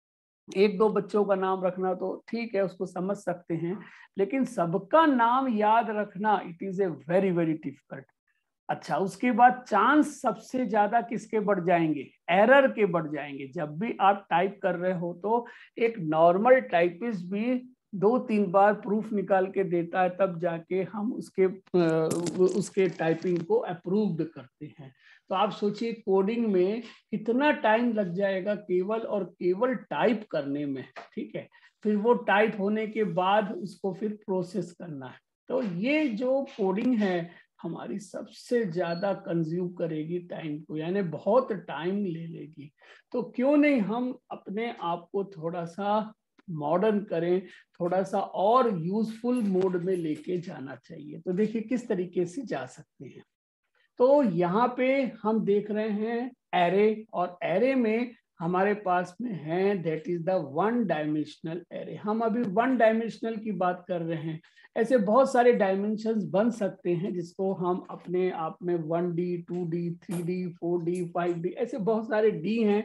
एक दो बच्चों का नाम रखना तो ठीक है, उसको समझ सकते हैं, लेकिन सबका नाम याद रखना it is a very very difficult. अच्छा, उसके बाद चांस सबसे ज्यादा किसके बढ़ जाएंगे? एरर के बढ़ जाएंगे। जब भी आप टाइप कर रहे हो तो एक नॉर्मल टाइपिस्ट भी दो तीन बार प्रूफ निकाल के देता है, तब जाके हम उसके उसके टाइपिंग को अप्रूव्ड करते हैं। तो आप सोचिए कोडिंग में कितना टाइम लग जाएगा केवल और केवल टाइप करने में। ठीक है, फिर वो टाइप होने के बाद उसको फिर प्रोसेस करना है। तो ये जो कोडिंग है हमारी सबसे ज्यादा कंज्यूम करेगी टाइम को, यानी बहुत टाइम ले लेगी। तो क्यों नहीं हम अपने आप को थोड़ा सा मॉडर्न करें, थोड़ा सा और यूजफुल मोड में लेके जाना चाहिए। तो देखिए किस तरीके से जा सकते हैं। तो यहाँ पे हम देख रहे हैं एरे, और एरे में हमारे पास में है that is the one dimensional array. हम अभी वन डायमेंशनल की बात कर रहे हैं, ऐसे बहुत सारे डायमेंशंस बन सकते हैं जिसको हम अपने आप में one D, two D, three D, four D, five D, ऐसे बहुत सारे डी हैं।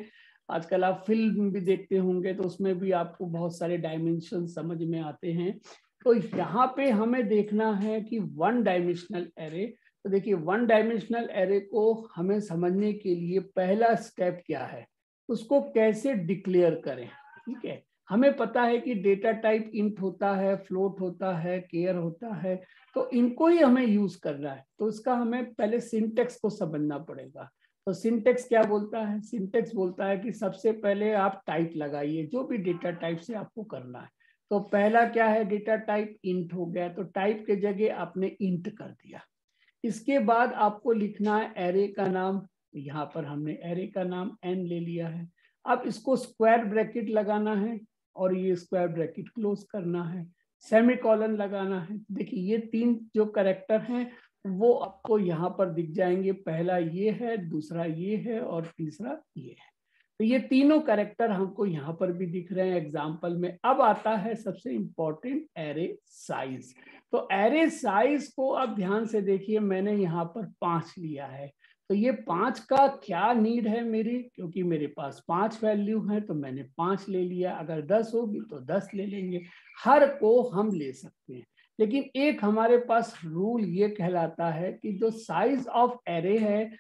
आजकल आप फिल्म भी देखते होंगे तो उसमें भी आपको बहुत सारे डायमेंशन समझ में आते हैं। तो यहाँ पे हमें देखना है कि वन डायमेंशनल एरे, तो देखिए वन डायमेंशनल एरे को हमें समझने के लिए पहला स्टेप क्या है, उसको कैसे डिक्लेयर करें। ठीक है, हमें पता है कि डेटा टाइप इंट होता है, फ्लोट होता है, केयर होता है, तो इनको ही हमें यूज करना है। तो इसका हमें पहले सिंटेक्स को समझना पड़ेगा। तो सिंटेक्स क्या बोलता है, सिंटेक्स बोलता है कि सबसे पहले आप टाइप लगाइए, जो भी डेटा टाइप से आपको करना है। तो पहला क्या है, डेटा टाइप इंट हो गया, तो टाइप के जगह आपने इंट कर दिया। इसके बाद आपको लिखना है एरे का नाम, यहाँ पर हमने एरे का नाम एन ले लिया है। अब इसको स्क्वायर ब्रैकेट लगाना है और ये स्क्वायर ब्रैकेट क्लोज करना है, सेमीकोलन लगाना है। देखिए ये तीन जो कैरेक्टर हैं वो आपको यहाँ पर दिख जाएंगे, पहला ये है, दूसरा ये है और तीसरा ये है। तो ये तीनों कैरेक्टर हमको यहाँ पर भी दिख रहे हैं एग्जाम्पल में। अब आता है सबसे इंपॉर्टेंट एरे साइज। तो एरे साइज को अब ध्यान से देखिए, मैंने यहाँ पर पांच लिया है। तो ये पांच का क्या नीड है मेरी, क्योंकि मेरे पास पांच वैल्यू है तो मैंने पांच ले लिया। अगर दस होगी तो दस ले लेंगे, हर को हम ले सकते हैं। लेकिन एक हमारे पास रूल ये कहलाता है कि जो साइज ऑफ एरे है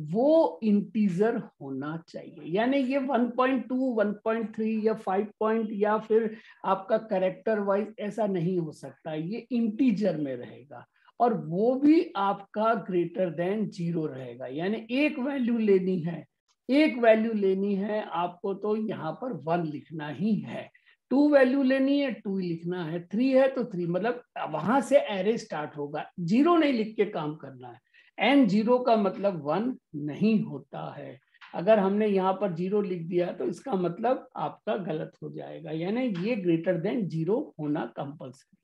वो इंटीजर होना चाहिए, यानी ये one point two, one point three या फाइव पॉइंट या फिर आपका कैरेक्टर वाइज ऐसा नहीं हो सकता, ये इंटीजर में रहेगा और वो भी आपका ग्रेटर देन जीरो रहेगा। यानी एक वैल्यू लेनी है, एक वैल्यू लेनी है आपको, तो यहाँ पर वन लिखना ही है। टू वैल्यू लेनी है, टू लिखना है, थ्री है तो थ्री, मतलब वहां से एरे स्टार्ट होगा, जीरो नहीं लिख के काम करना है। एन जीरो का मतलब वन नहीं होता है। अगर हमने यहाँ पर जीरो लिख दिया तो इसका मतलब आपका गलत हो जाएगा, यानी ये ग्रेटर देन जीरो होना कंपल्सरी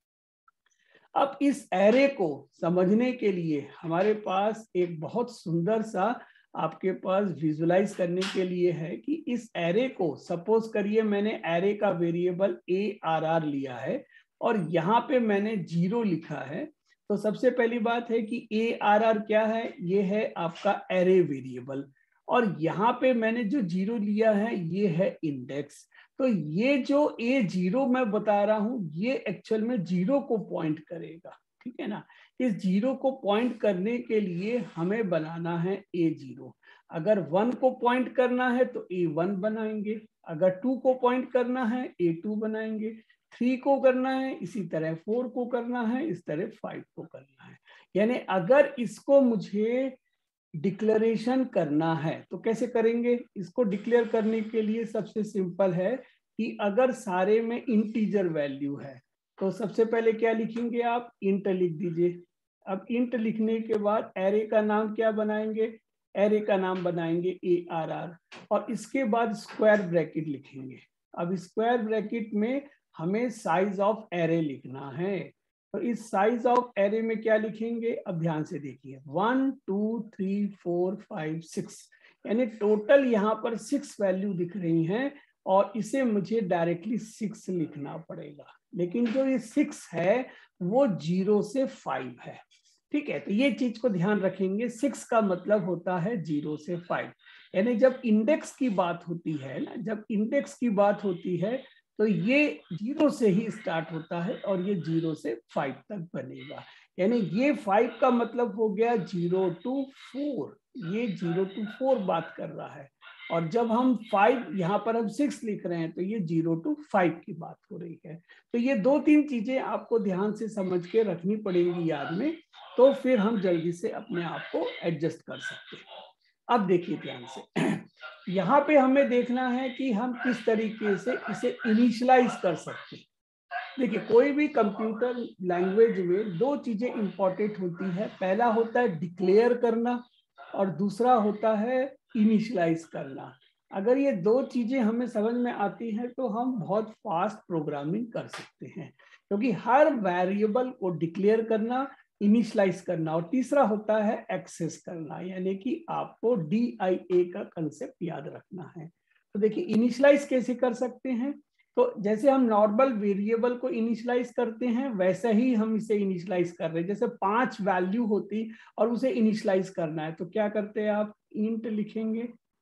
है। अब इस एरे को समझने के लिए हमारे पास एक बहुत सुंदर सा आपके पास विजुलाइज करने के लिए है कि इस एरे को, सपोज करिए मैंने एरे का वेरिएबल ए आर आर लिया है और यहाँ पे मैंने जीरो लिखा है। तो सबसे पहली बात है कि ए आर आर क्या है, ये है आपका एरे वेरिएबल, और यहाँ पे मैंने जो जीरो लिया है ये है इंडेक्स। तो ये जो ए जीरो मैं बता रहा हूं ये एक्चुअल में जीरो को पॉइंट करेगा, ठीक है ना। इस जीरो को पॉइंट करने के लिए हमें बनाना है ए जीरो। अगर वन को पॉइंट करना है तो ए वन बनाएंगे, अगर टू को पॉइंट करना है ए टू बनाएंगे, थ्री को करना है इसी तरह, फोर को करना है इस तरह, फाइव को करना है। यानी अगर इसको मुझे डिक्लेरेशन करना है तो कैसे करेंगे, इसको डिक्लेयर करने के लिए सबसे सिंपल है कि अगर सारे में इंटीजर वैल्यू है तो सबसे पहले क्या लिखेंगे आप, इंट लिख दीजिए। अब इंट लिखने के बाद एरे का नाम क्या बनाएंगे, एरे का नाम बनाएंगे ए आर आर, और इसके बाद स्क्वायर ब्रैकेट लिखेंगे। अब स्क्वायर ब्रैकेट में हमें साइज ऑफ एरे लिखना है। तो इस साइज ऑफ एरे में क्या लिखेंगे, अब ध्यान से देखिए, one two three four five six, यानी टोटल यहाँ पर सिक्स वैल्यू दिख रही हैं और इसे मुझे डायरेक्टली सिक्स लिखना पड़ेगा। लेकिन जो ये सिक्स है वो जीरो से फाइव है, ठीक है। तो ये चीज को ध्यान रखेंगे, सिक्स का मतलब होता है जीरो से फाइव। यानी जब इंडेक्स की बात होती है ना, जब इंडेक्स की बात होती है तो ये जीरो से ही स्टार्ट होता है और ये जीरो से फाइव तक बनेगा। यानी ये फाइव का मतलब हो गया जीरो टू फोर, ये जीरो टू फोर बात कर रहा है। और जब हम फाइव, यहाँ पर हम सिक्स लिख रहे हैं तो ये जीरो टू फाइव की बात हो रही है। तो ये दो तीन चीजें आपको ध्यान से समझ के रखनी पड़ेंगी याद में, तो फिर हम जल्दी से अपने आप को एडजस्ट कर सकते हैं। अब देखिए ध्यान से, यहाँ पे हमें देखना है कि हम किस तरीके से इसे इनिशियलाइज कर सकते हैं। देखिए कोई भी कंप्यूटर लैंग्वेज में दो चीजें इंपॉर्टेंट होती है, पहला होता है डिक्लेयर करना और दूसरा होता है इनिशियलाइज करना। अगर ये दो चीजें हमें समझ में आती हैं तो हम बहुत फास्ट प्रोग्रामिंग कर सकते हैं, क्योंकि हर वेरिएबल को डिक्लेयर करना, इनिशियलाइज करना, और तीसरा होता है एक्सेस करना, यानी कि आपको डी आई ए का कंसेप्ट याद रखना है। तो देखिए इनिशियलाइज कैसे कर सकते हैं, तो जैसे हम नॉर्मल वेरिएबल को इनिशियलाइज करते हैं वैसे ही हम इसे इनिशियलाइज कर रहे हैं। जैसे पांच वैल्यू होती और उसे इनिशियलाइज करना है तो क्या करते हैं आप, इंट लिखेंगे,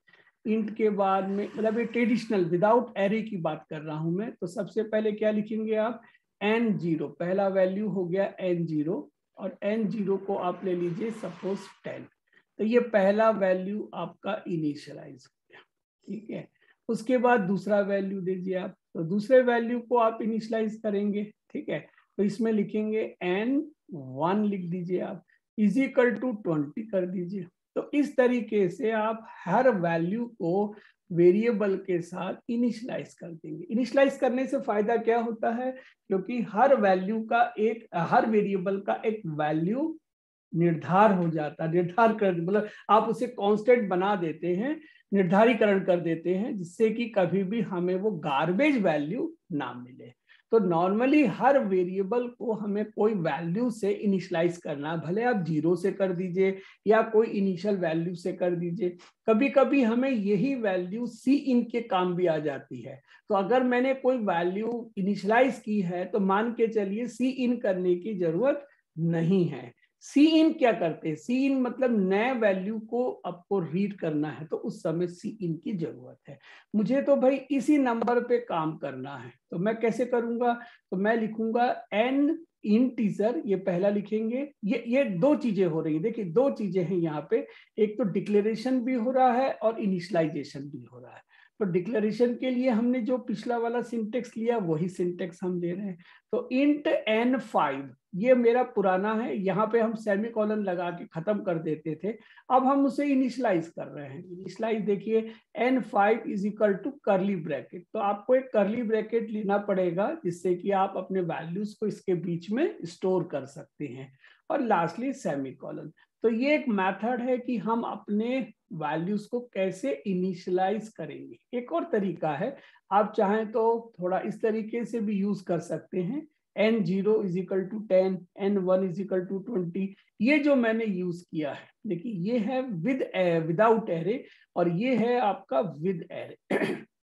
इंट के बाद में मतलब ये ट्रेडिशनल विदाउट एरे की बात कर रहा हूं मैं, तो सबसे पहले क्या लिखेंगे आप, एन जीरो, पहला वैल्यू हो गया एन जीरो, और एन जीरो को आप ले लीजिए सपोज टेन, तो ये पहला वैल्यू आपका इनिशियलाइज हो गया, ठीक है। उसके बाद दूसरा वैल्यू दीजिए आप, तो दूसरे वैल्यू को आप इनिशियलाइज करेंगे, ठीक है। तो इसमें लिखेंगे एन वन लिख दीजिए आप, इज इक्वल टू ट्वेंटी कर दीजिए। तो इस तरीके से आप हर वैल्यू को वेरिएबल के साथ इनिशियलाइज कर देंगे। इनिशियलाइज करने से फायदा क्या होता है, क्योंकि हर वैल्यू का एक, हर वेरिएबल का एक वैल्यू निर्धार हो जाता है, निर्धार कर मतलब आप उसे कांस्टेंट बना देते हैं, निर्धारीकरण कर देते हैं, जिससे कि कभी भी हमें वो गार्बेज वैल्यू ना मिले। तो नॉर्मली हर वेरिएबल को हमें कोई वैल्यू से इनिशियलाइज करना, भले आप जीरो से कर दीजिए या कोई इनिशियल वैल्यू से कर दीजिए। कभी कभी हमें यही वैल्यू सी इन के काम भी आ जाती है। तो अगर मैंने कोई वैल्यू इनिशियलाइज की है तो मान के चलिए सी इन करने की जरूरत नहीं है। सी इन क्या करते हैं, सी इन मतलब नए वैल्यू को आपको रीड करना है, तो उस समय सी इन की जरूरत है। मुझे तो भाई इसी नंबर पे काम करना है, तो मैं कैसे करूंगा, तो मैं लिखूंगा एन इंटीजर, ये पहला लिखेंगे। ये ये दो चीजें हो रही है, देखिए दो चीजें हैं यहाँ पे, एक तो डिक्लेरेशन भी हो रहा है और इनिशियलाइजेशन भी हो रहा है। तो डिक्लेरेशन के लिए हमने जो पिछला वाला सिंटेक्स लिया वही सिंटेक्स हम ले रहे हैं। तो इंट एन फाइव, ये मेरा पुराना है, यहाँ पे हम सेमीकोलन लगा के खत्म कर देते थे, अब हम उसे इनिशियलाइज कर रहे हैं। इनिशियलाइज देखिए N five is equal to curly bracket, तो आपको एक करली ब्रैकेट लेना पड़ेगा जिससे कि आप अपने वैल्यूज को इसके बीच में स्टोर कर सकते हैं, और लास्टली सेमीकोलन। तो ये एक मेथड है कि हम अपने वैल्यूज को कैसे इनिशियलाइज करेंगे। एक और तरीका है, आप चाहें तो थोड़ा इस तरीके से भी यूज कर सकते हैं, N zero is equal to ten, N one is equal to twenty. ये जो मैंने यूज किया है, देखिए ये है विद विदाउट एरे और ये है आपका विद एरे।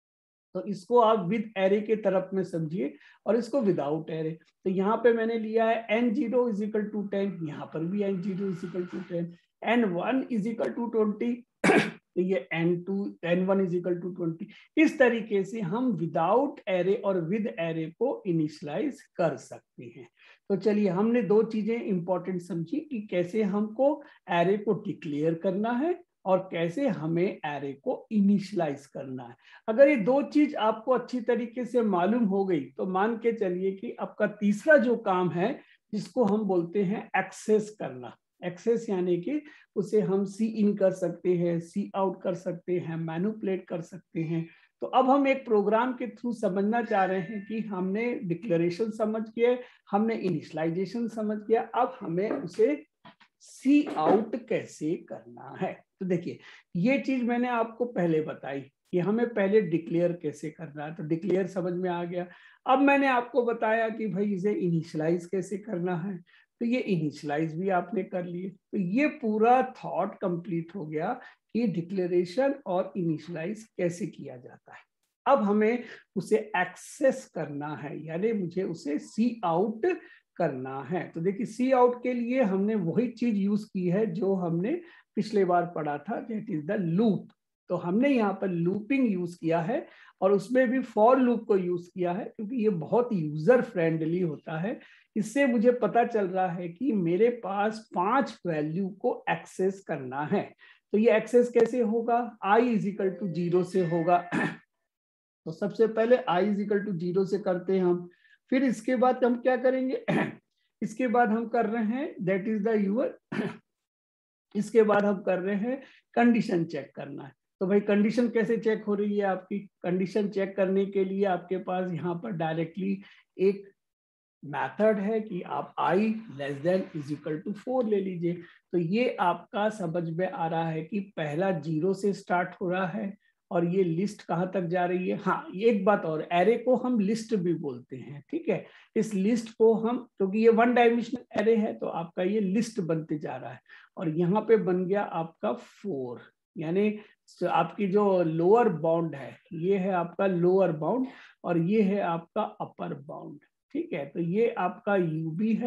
तो इसको आप विद एरे के तरफ में समझिए और इसको विदाउट एरे। तो यहाँ पे मैंने लिया है N zero is equal to ten, यहाँ पर भी N zero is equal to ten, N one is equal to twenty, तो ये N two N one is equal to twenty. इस तरीके से हम विदाउट एरे और विद एरे को इनिशियलाइज कर सकते हैं। तो चलिए हमने दो चीजें इंपॉर्टेंट समझी कि कैसे हमको एरे को डिक्लेयर करना है और कैसे हमें एरे को इनिशियलाइज करना है। अगर ये दो चीज आपको अच्छी तरीके से मालूम हो गई तो मान के चलिए कि आपका तीसरा जो काम है जिसको हम बोलते हैं एक्सेस करना। एक्सेस यानी कि उसे हम सी इन कर सकते हैं, सी आउट कर सकते हैं, मैनिपुलेट कर सकते हैं। तो अब हम एक प्रोग्राम के थ्रू समझना चाह रहे हैं कि हमने डिक्लेरेशन समझ गए, हमने इनिशियलाइजेशन समझ गया, अब हमें उसे सी आउट कैसे करना है। तो देखिए ये चीज मैंने आपको पहले बताई कि हमें पहले डिक्लेयर कैसे करना है, तो डिक्लेयर समझ में आ गया। अब मैंने आपको बताया कि भाई इसे इनिशियलाइज कैसे करना है, तो ये इनिशियलाइज भी आपने कर लिए। तो ये पूरा थॉट कंप्लीट हो गया कि डिक्लेरेशन और इनिशियलाइज कैसे किया जाता है। अब हमें उसे एक्सेस करना है, यानी मुझे उसे सी आउट करना है। तो देखिए सी आउट के लिए हमने वही चीज यूज की है जो हमने पिछले बार पढ़ा था, दैट इज द लूप। तो हमने यहाँ पर लूपिंग यूज किया है और उसमें भी फॉर लूप को यूज किया है क्योंकि ये बहुत यूजर फ्रेंडली होता है। इससे मुझे पता चल रहा है कि मेरे पास पांच वैल्यू को एक्सेस करना है। तो ये एक्सेस कैसे होगा, I is equal to zero से होगा। तो सबसे पहले I is equal to zero से करते हैं हम, फिर इसके बाद हम क्या करेंगे, इसके बाद हम कर रहे हैं दैट इज द यूर, इसके बाद हम कर रहे हैं कंडीशन चेक करना है। तो भाई कंडीशन कैसे चेक हो रही है आपकी, कंडीशन चेक करने के लिए आपके पास यहाँ पर डायरेक्टली एक मेथड है कि आप i less than is equal to four ले लीजिए। तो ये आपका समझ में आ रहा है कि पहला जीरो से स्टार्ट हो रहा है और ये लिस्ट कहाँ तक जा रही है। हाँ एक बात और, एरे को हम लिस्ट भी बोलते हैं, ठीक है। इस लिस्ट को हम, क्योंकि ये वन डायमेंशनल एरे है तो आपका ये लिस्ट बनते जा रहा है और यहाँ पे बन गया आपका फोर, यानी आपकी जो लोअर बाउंड है ये है आपका लोअर बाउंड और ये है आपका अपर बाउंड, ठीक है। तो ये आपका यूबी है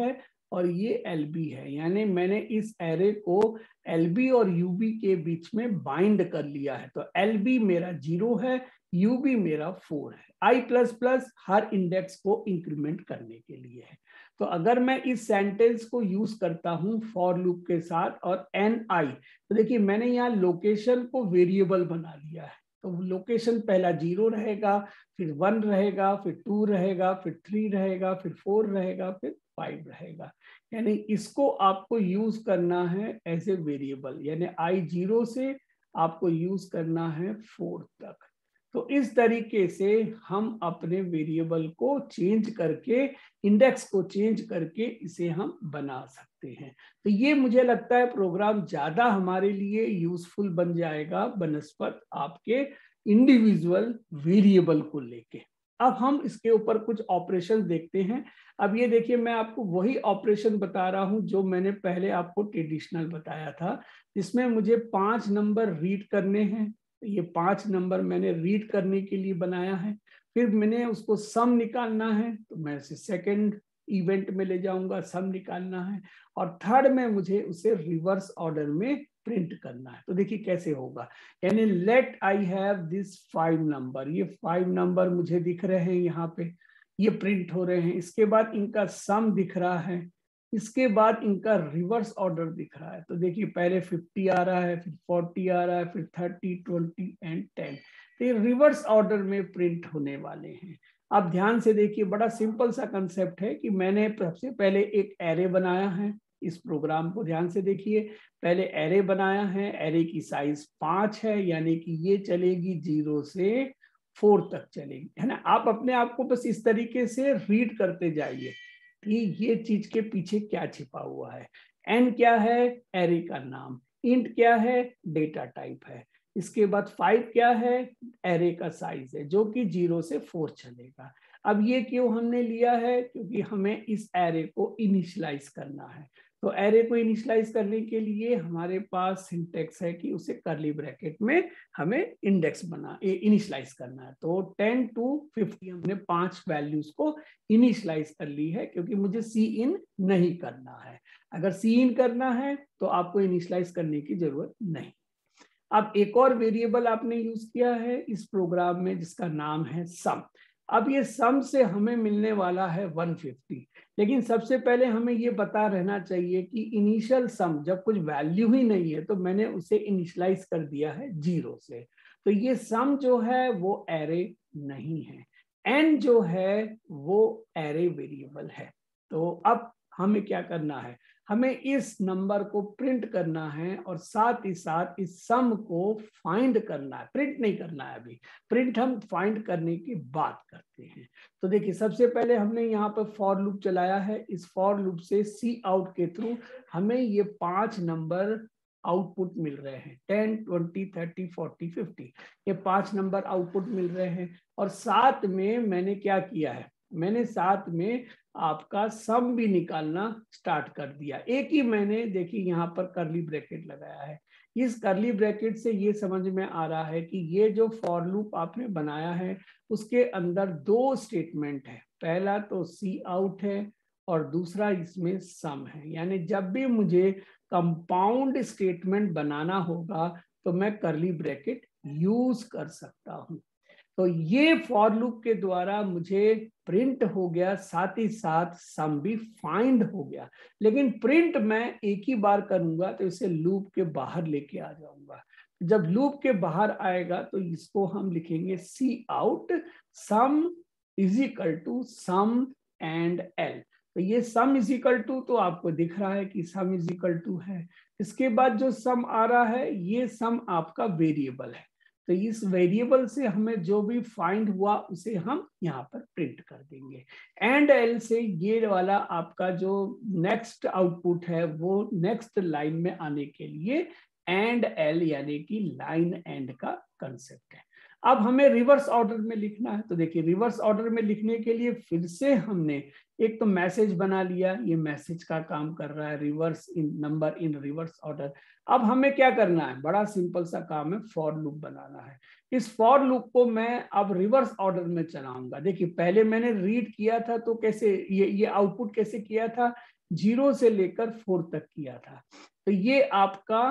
और ये एल बी है, यानी मैंने इस एरे को एल बी और यू बी के बीच में बाइंड कर लिया है। तो एल बी मेरा जीरो है, यू बी मेरा फोर है। आई प्लस प्लस हर इंडेक्स को इंक्रीमेंट करने के लिए है। तो अगर मैं इस सेंटेंस को यूज करता हूं फॉर लूप के साथ और एन आई, तो देखिए मैंने यहाँ लोकेशन को वेरिएबल बना लिया है। तो लोकेशन पहला जीरो रहेगा, फिर वन रहेगा, फिर टू रहेगा, फिर थ्री रहेगा, फिर फोर रहेगा, फिर फाइव रहेगा। यानी इसको आपको यूज करना है एज ए वेरिएबल, यानी आई जीरो से आपको यूज करना है फोर तक। तो इस तरीके से हम अपने वेरिएबल को चेंज करके, इंडेक्स को चेंज करके इसे हम बना सकते हैं। तो ये मुझे लगता है प्रोग्राम ज्यादा हमारे लिए यूजफुल बन जाएगा बनस्पत आपके इंडिविजुअल वेरिएबल को लेके। अब हम इसके ऊपर कुछ ऑपरेशन देखते हैं। अब ये देखिए मैं आपको वही ऑपरेशन बता रहा हूं जो मैंने पहले आपको ट्रेडिशनल बताया था, जिसमें मुझे पांच नंबर रीड करने हैं। ये पांच नंबर मैंने रीड करने के लिए बनाया है। फिर मैंने उसको सम निकालना है, तो मैं उसे सेकंड इवेंट में ले जाऊंगा, सम निकालना है। और थर्ड में मुझे उसे रिवर्स ऑर्डर में प्रिंट करना है। तो देखिए कैसे होगा, यानी let I have this five number, ये फाइव नंबर मुझे दिख रहे हैं यहाँ पे, ये प्रिंट हो रहे हैं। इसके बाद इनका सम दिख रहा है, इसके बाद इनका रिवर्स ऑर्डर दिख रहा है। तो देखिए पहले फिफ्टी आ रहा है, फिर फोर्टी आ रहा है, फिर थर्टी, ट्वेंटी एंड टेन। तो ये रिवर्स ऑर्डर में प्रिंट होने वाले हैं। अब ध्यान से देखिए, बड़ा सिंपल सा कंसेप्ट है कि मैंने सबसे पहले एक एरे बनाया है। इस प्रोग्राम को ध्यान से देखिए, पहले एरे बनाया है, एरे की साइज पांच है, यानी कि ये चलेगी जीरो से फोर तक चलेगी, है ना। आप अपने आप को बस इस तरीके से रीड करते जाइए कि ये चीज के पीछे क्या छिपा हुआ है। एन क्या है, एरे का नाम। इंट क्या है, डेटा टाइप है। इसके बाद फाइव क्या है, एरे का साइज है, जो कि जीरो से फोर चलेगा। अब ये क्यों हमने लिया है, क्योंकि हमें इस एरे को इनिशियलाइज करना है। तो एरे को इनिशियलाइज करने के लिए हमारे पास सिंटेक्स है कि उसे कर्ली ब्रैकेट में हमें इंडेक्स बना इनिशियलाइज करना है। तो टेन टू फिफ्टी हमने पांच वैल्यूज को इनिशियलाइज कर ली है, क्योंकि मुझे सी इन नहीं करना है। अगर सी इन करना है तो आपको इनिशियलाइज करने की जरूरत नहीं। अब एक और वेरिएबल आपने यूज किया है इस प्रोग्राम में, जिसका नाम है सम। अब ये सम से हमें मिलने वाला है वन फिफ्टी। लेकिन सबसे पहले हमें ये पता रहना चाहिए कि इनिशियल सम, जब कुछ वैल्यू ही नहीं है तो मैंने उसे इनिशियलाइज कर दिया है जीरो से। तो ये सम जो है वो एरे नहीं है, एन जो है वो एरे वेरिएबल है। तो अब हमें क्या करना है, हमें इस नंबर को प्रिंट करना है और साथ ही साथ इस सम को फाइंड करना है। प्रिंट नहीं करना है अभी, प्रिंट हम फाइंड करने की बात करते हैं। तो देखिए सबसे पहले हमने यहाँ पर फॉर लूप चलाया है। इस फॉर लूप से सी आउट के थ्रू हमें ये पांच नंबर आउटपुट मिल रहे हैं, ten, twenty, thirty, forty, fifty. ये पांच नंबर आउटपुट मिल रहे हैं। और साथ में मैंने क्या किया है, मैंने साथ में आपका सम भी निकालना स्टार्ट कर दिया। एक ही मैंने देखिए यहाँ पर कर्ली ब्रैकेट लगाया है। इस कर्ली ब्रैकेट से ये समझ में आ रहा है कि ये जो फॉर लूप आपने बनाया है उसके अंदर दो स्टेटमेंट है। पहला तो सी आउट है और दूसरा इसमें सम है। यानी जब भी मुझे कंपाउंड स्टेटमेंट बनाना होगा तो मैं कर्ली ब्रैकेट यूज कर सकता हूं। तो ये फॉर लूप के द्वारा मुझे प्रिंट हो गया, साथ ही साथ सम भी फाइंड हो गया। लेकिन प्रिंट मैं एक ही बार करूंगा तो इसे लूप के बाहर लेके आ जाऊंगा। जब लूप के बाहर आएगा तो इसको हम लिखेंगे C out sum is equal to sum end L. तो ये सम इज इक्वल टू, तो आपको दिख रहा है कि सम इज इक्वल टू है। इसके बाद जो सम आ रहा है ये सम आपका वेरिएबल है। तो इस वेरिएबल से हमें जो भी फाइंड हुआ उसे हम यहाँ पर प्रिंट कर देंगे। एंड एल से ये वाला आपका जो नेक्स्ट आउटपुट है वो नेक्स्ट लाइन में आने के लिए एंड एल यानी कि लाइन एंड का कंसेप्ट है। अब हमें रिवर्स ऑर्डर में लिखना है। तो देखिए रिवर्स ऑर्डर में लिखने के लिए फिर से हमने एक तो मैसेज बना लिया, ये मैसेज का काम कर रहा है, reverse in number in reverse order. अब हमें क्या करना है, बड़ा सिंपल सा काम है, फॉर लूप बनाना है। इस फॉर लूप को मैं अब रिवर्स ऑर्डर में चलाऊंगा। देखिए पहले मैंने रीड किया था तो कैसे ये ये आउटपुट कैसे किया था, जीरो से लेकर फोर तक किया था। तो ये आपका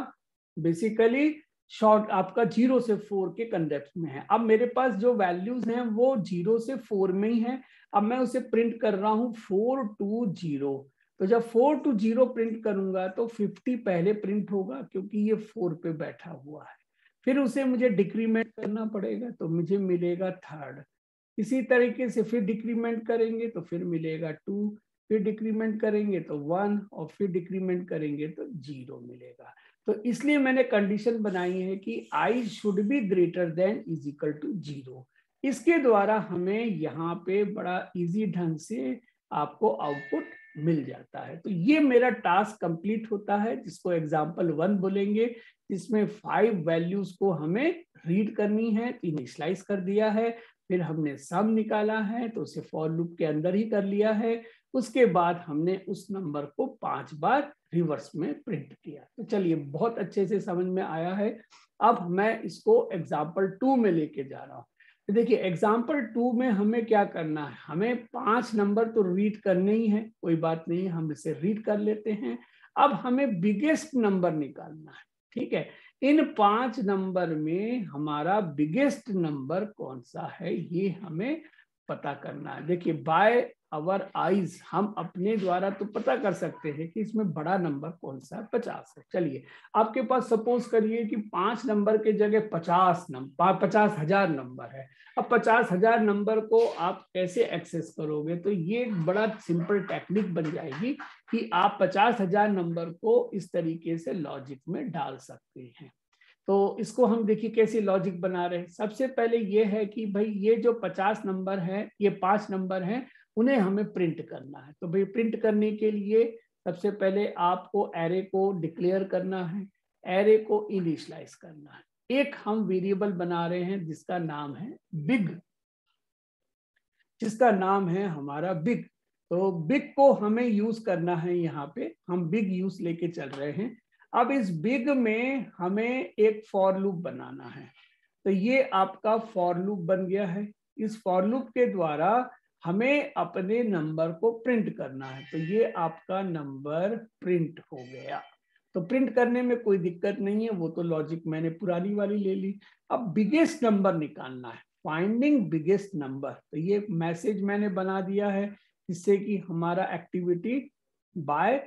बेसिकली शॉर्ट आपका जीरो से फोर के कंडेप्स में है। अब मेरे पास जो वैल्यूज हैं वो जीरो से फोर में ही है। अब मैं उसे प्रिंट कर रहा हूं फोर टू जीरो। तो जब फोर टू जीरो प्रिंट करूंगा तो फिफ्टी पहले प्रिंट होगा क्योंकि ये फोर पे बैठा हुआ है। फिर उसे मुझे डिक्रीमेंट करना पड़ेगा तो मुझे मिलेगा थर्ड। इसी तरीके से फिर डिक्रीमेंट करेंगे तो फिर मिलेगा टू, फिर डिक्रीमेंट करेंगे तो वन, और फिर डिक्रीमेंट करेंगे तो जीरो मिलेगा। तो इसलिए मैंने कंडीशन बनाई है कि i should be greater than is equal to zero. इसके द्वारा हमें यहाँ पे बड़ा इजी ढंग से आपको आउटपुट मिल जाता है। तो ये मेरा टास्क कंप्लीट होता है जिसको एग्जांपल वन बोलेंगे, जिसमें फाइव वैल्यूज को हमें रीड करनी है। इनिशियलाइज कर दिया है, फिर हमने सम निकाला है तो उसे फॉर लूप के अंदर ही कर लिया है। उसके बाद हमने उस नंबर को पांच बार रिवर्स में प्रिंट किया। तो चलिए बहुत अच्छे से समझ में आया है। अब मैं इसको एग्जाम्पल टू में लेके जा रहा हूँ। तो देखिए एग्जाम्पल टू में हमें क्या करना है, हमें पांच नंबर तो रीड करने ही है, कोई बात नहीं, हम इसे रीड कर लेते हैं। अब हमें बिगेस्ट नंबर निकालना है, ठीक है। इन पांच नंबर में हमारा बिगेस्ट नंबर कौन सा है ये हमें पता करना है। देखिए बाय अवर आइज हम अपने द्वारा तो पता कर सकते हैं कि इसमें बड़ा नंबर कौन सा है, पचास है। चलिए आपके पास सपोज करिए कि पांच नंबर के जगह पचास नंबर पचास हजार नंबर है। अब पचास हजार नंबर को आप कैसे एक्सेस करोगे, तो ये एक बड़ा सिंपल टेक्निक बन जाएगी कि आप पचास हजार नंबर को इस तरीके से लॉजिक में डाल सकते हैं। तो इसको हम देखिए कैसे लॉजिक बना रहे हैं। सबसे पहले ये है कि भाई ये जो पचास नंबर है, ये पांच नंबर हैं, उन्हें हमें प्रिंट करना है। तो भाई प्रिंट करने के लिए सबसे पहले आपको एरे को डिक्लेयर करना है, एरे को इनिशियलाइज करना है। एक हम वेरिएबल बना रहे हैं जिसका नाम है बिग, जिसका नाम है हमारा बिग। तो बिग को हमें यूज करना है, यहाँ पे हम बिग यूज लेके चल रहे हैं। अब इस बिग में हमें एक फॉर लूप बनाना है। तो ये आपका फॉर लूप बन गया है। इस फॉर लूप के द्वारा हमें अपने नंबर को प्रिंट करना है। तो ये आपका नंबर प्रिंट हो गया। तो प्रिंट करने में कोई दिक्कत नहीं है, वो तो लॉजिक मैंने पुरानी वाली ले ली। अब बिगेस्ट नंबर निकालना है, फाइंडिंग बिगेस्ट नंबर। तो ये मैसेज मैंने बना दिया है जिससे कि हमारा एक्टिविटी बाय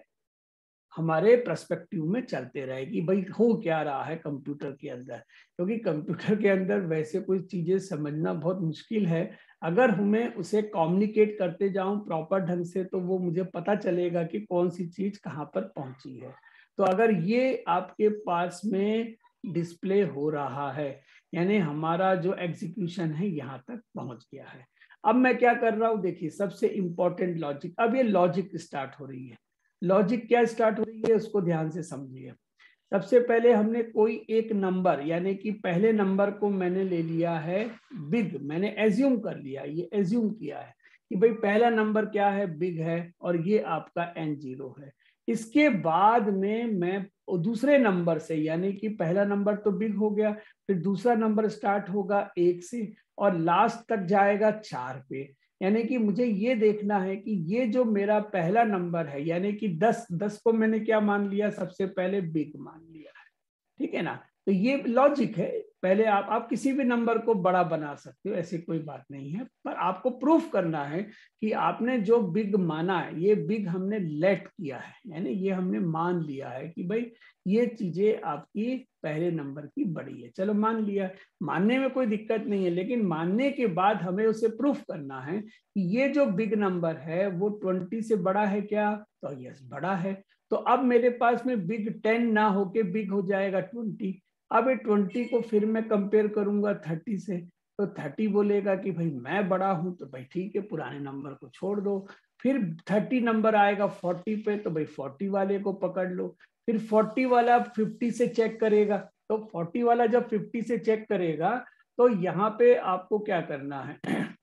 हमारे पर्सपेक्टिव में चलते रहेगी। भाई हो क्या रहा है कंप्यूटर के अंदर, क्योंकि कंप्यूटर के अंदर वैसे कोई चीजें समझना बहुत मुश्किल है। अगर हमें उसे कम्युनिकेट करते जाऊं प्रॉपर ढंग से तो वो मुझे पता चलेगा कि कौन सी चीज कहाँ पर पहुंची है। तो अगर ये आपके पास में डिस्प्ले हो रहा है, यानी हमारा जो एग्जीक्यूशन है यहाँ तक पहुंच गया है। अब मैं क्या कर रहा हूँ, देखिए सबसे इंपॉर्टेंट लॉजिक, अब ये लॉजिक स्टार्ट हो रही है। लॉजिक क्या स्टार्ट हो रही है उसको ध्यान से समझिए। सबसे पहले हमने कोई एक नंबर, यानी कि पहले नंबर को मैंने ले लिया है बिग, मैंने एज्यूम कर लिया, ये एज्यूम किया है कि भाई पहला नंबर क्या है, बिग है, और ये आपका एन जीरो है। इसके बाद में मैं दूसरे नंबर से, यानी कि पहला नंबर तो बिग हो गया, फिर दूसरा नंबर स्टार्ट होगा एक से और लास्ट तक जाएगा चार पे। यानी कि मुझे ये देखना है कि ये जो मेरा पहला नंबर है, यानी कि दस, दस को मैंने क्या मान लिया, सबसे पहले बिग मान लिया है, ठीक है ना। तो ये लॉजिक है। पहले आप आप किसी भी नंबर को बड़ा बना सकते हो, ऐसी कोई बात नहीं है, पर आपको प्रूफ करना है कि आपने जो बिग माना है, ये बिग हमने लेट किया है, यानी ये हमने मान लिया है कि भाई ये चीजें आपकी पहले नंबर की बड़ी है। चलो मान लिया, मानने में कोई दिक्कत नहीं है, लेकिन मानने के बाद हमें उसे प्रूफ करना है कि ये जो बिग नंबर है वो ट्वेंटी से बड़ा है क्या, तो यस बड़ा है। तो अब मेरे पास में बिग टेन ना होके बिग हो जाएगा ट्वेंटी। अब ये ट्वेंटी को फिर मैं कंपेयर करूंगा थर्टी से, तो थर्टी बोलेगा कि भाई मैं बड़ा हूं, तो भाई ठीक है पुराने नंबर को छोड़ दो। फिर थर्टी नंबर आएगा फोर्टी पे, तो भाई फोर्टी वाले को पकड़ लो। फिर फोर्टी वाला फिफ्टी से चेक करेगा, तो फोर्टी वाला जब फिफ्टी से चेक करेगा तो यहाँ पे आपको क्या करना है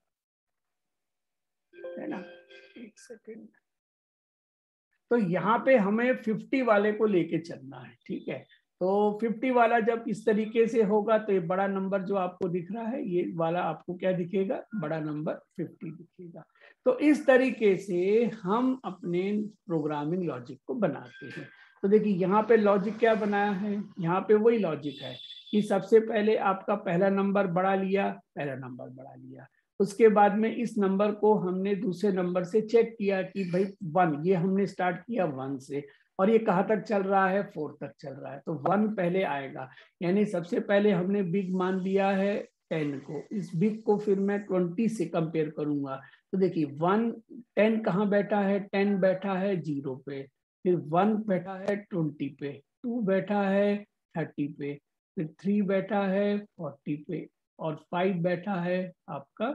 है ना, एक सेकेंड। तो यहाँ पे हमें फिफ्टी वाले को लेके चलना है, ठीक है। तो फिफ्टी वाला जब इस तरीके से होगा तो ये बड़ा नंबर जो आपको दिख रहा है ये वाला आपको क्या दिखेगा, बड़ा नंबर फिफ्टी दिखेगा। तो इस तरीके से हम अपने प्रोग्रामिंग लॉजिक को बनाते हैं। तो देखिए यहाँ पे लॉजिक क्या बनाया है, यहाँ पे वही लॉजिक है कि सबसे पहले आपका पहला नंबर बड़ा लिया, पहला नंबर बड़ा लिया, उसके बाद में इस नंबर को हमने दूसरे नंबर से चेक किया कि भाई वन, ये हमने स्टार्ट किया वन से और ये कहाँ तक चल रहा है, फोर तक चल रहा है, तो वन पहले आएगा। यानी सबसे पहले हमने बिग मान लिया है टेन को, इस बिग को फिर मैं ट्वेंटी से कंपेयर करूंगा। तो देखिए वन, टेन कहाँ बैठा है, टेन बैठा है जीरो पे, फिर वन बैठा है ट्वेंटी पे, टू बैठा है थर्टी पे, फिर थ्री बैठा है फोर्टी पे, और फाइव बैठा है आपका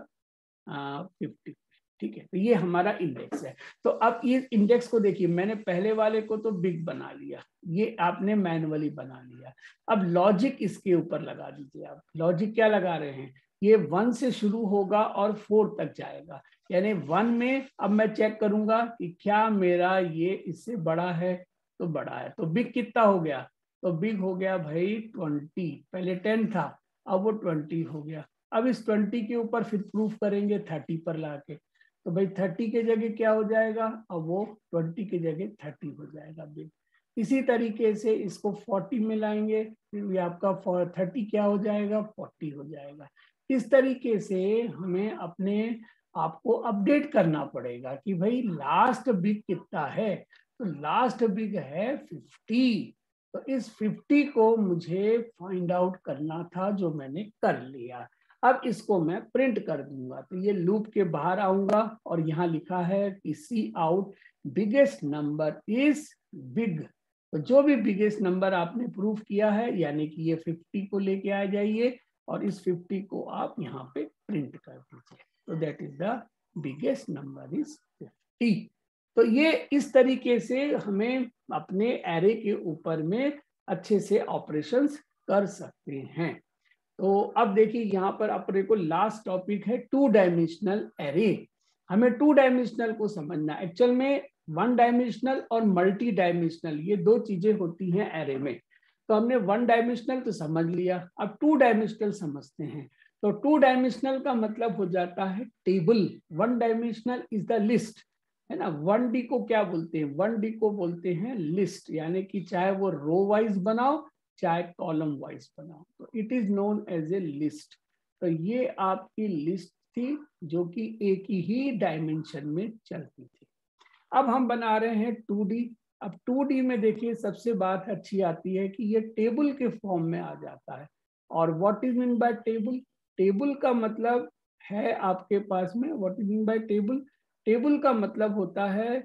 फिफ्टी। ठीक है, तो ये हमारा इंडेक्स है। तो अब ये इंडेक्स को देखिए, मैंने पहले वाले को तो बिग बना लिया, ये आपने मैनुअली बना लिया। अब लॉजिक इसके ऊपर लगा दीजिए। आप लॉजिक क्या लगा रहे हैं, ये वन से शुरू होगा और फोर तक जाएगा। यानी वन में अब मैं चेक करूंगा कि क्या मेरा ये इससे बड़ा है, तो बड़ा है, तो बिग कितना हो गया, तो बिग हो गया भाई ट्वेंटी, पहले टेन था अब वो ट्वेंटी हो गया। अब इस ट्वेंटी के ऊपर फिर प्रूफ करेंगे थर्टी पर लाके, तो भाई थर्टी के जगह क्या हो जाएगा, अब वो ट्वेंटी के जगह थर्टी हो जाएगा बिग। इसी तरीके से इसको फोर्टी में लाएंगे, फिर ये आपका थर्टी क्या हो जाएगा, फोर्टी हो जाएगा। इस तरीके से हमें अपने आपको अपडेट करना पड़ेगा कि भाई लास्ट बिग कितना है, तो लास्ट बिग है फिफ्टी। तो इस फिफ्टी को मुझे फाइंड आउट करना था, जो मैंने कर लिया। अब इसको मैं प्रिंट कर दूंगा, तो ये लूप के बाहर आऊंगा और यहाँ लिखा है कि C out biggest number is big. तो जो भी बिगेस्ट नंबर आपने प्रूफ किया है, यानी कि ये फिफ्टी को लेके आ जाइए और इस फिफ्टी को आप यहाँ पे प्रिंट कर दीजिए। तो that is the biggest number is fifty. तो ये इस तरीके से हमें अपने एरे के ऊपर में अच्छे से ऑपरेशंस कर सकते हैं। तो अब देखिए यहाँ पर अपने को लास्ट टॉपिक है टू डायमेंशनल एरे। हमें टू डायमेंशनल को समझना, एक्चुअल में वन डायमेंशनल और मल्टी डायमेंशनल ये दो चीजें होती हैं एरे में। तो हमने वन डायमेंशनल तो समझ लिया, अब टू डायमेंशनल समझते हैं। तो टू डायमेंशनल का मतलब हो जाता है table. One dimensional is the list, है ना। वन डी को क्या बोलते हैं, वन डी को बोलते हैं लिस्ट, यानी कि चाहे वो रो वाइज बनाओ चाहे कॉलम वाइज बनाओ, तो it is known as a list. तो ये आपकी लिस्ट थी जो कि एक ही डायमेंशन में चलती थी। अब हम बना रहे हैं टू डी। अब टू डी में देखिए सबसे बात अच्छी आती है कि ये टेबल के फॉर्म में आ जाता है। और what is mean by table, table का मतलब है आपके पास में, what is mean by table, table का मतलब होता है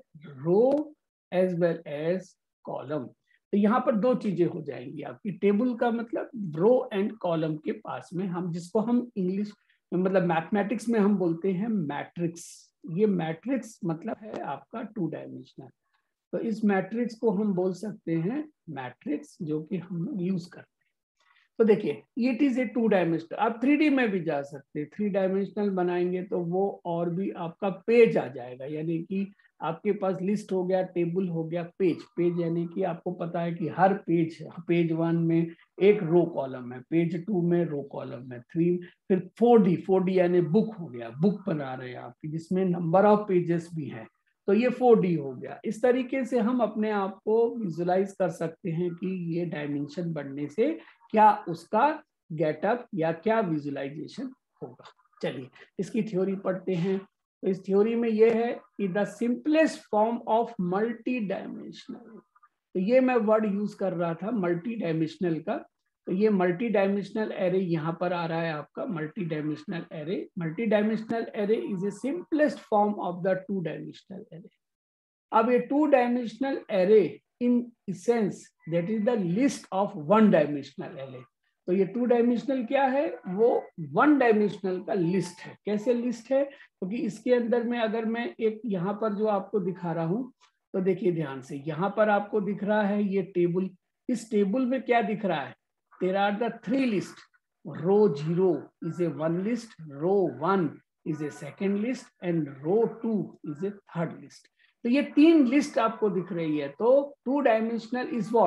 row as well as column. तो यहाँ पर दो चीजें हो जाएंगी आपकी, टेबल का मतलब रो एंड कॉलम के पास में, हम जिसको हम इंग्लिश मतलब मैथमेटिक्स में हम बोलते हैं मैट्रिक्स। ये मैट्रिक्स मतलब है आपका टू डायमेंशनल। तो इस मैट्रिक्स को हम बोल सकते हैं मैट्रिक्स, जो कि हम यूज करते हैं। तो देखिए it is a two dimensional. आप थ्री डी में भी जा सकते हैं, थ्री डायमेंशनल बनाएंगे तो वो और भी आपका पेज आ जाएगा। यानी कि आपके पास लिस्ट हो गया, टेबल हो गया, पेज। पेज यानी कि आपको पता है कि हर पेज, पेज वन में एक रो कॉलम है, पेज टू में रो कॉलम है, थ्री, फिर फोर डी, फोर डी यानी बुक हो गया, बुक बना रहे हैं आपकी जिसमें नंबर ऑफ पेजेस भी है, तो ये फोर डी हो गया। इस तरीके से हम अपने आप को विजुलाइज कर सकते हैं कि ये डायमेंशन बढ़ने से क्या उसका गेटअप या क्या विजुलाइजेशन होगा। चलिए इसकी थ्योरी पढ़ते हैं। तो इस थ्योरी में ये है कि the simplest form of multi dimensional, तो ये मैं वर्ड यूज कर रहा था मल्टी डायमेंशनल का। तो ये मल्टी डायमेंशनल एरे यहाँ पर आ रहा है आपका, multi dimensional array. Multi dimensional array is a simplest form of the two dimensional array. अब ये two dimensional array in essence that is the list of one dimensional array. तो ये two dimensional क्या है, वो वन डायमेंशनल का list है। कैसे लिस्ट है, क्योंकि तो इसके अंदर में अगर मैं एक यहाँ पर जो आपको दिखा रहा हूँ, तो देखिए ध्यान से, यहाँ पर आपको दिख रहा है ये टेबल। इस टेबल में क्या दिख रहा है, there are the three list. Row zero is a one list, row one is a second list and row two is a third list. तो ये तीन लिस्ट आपको दिख रही है। तो two dimensional is what,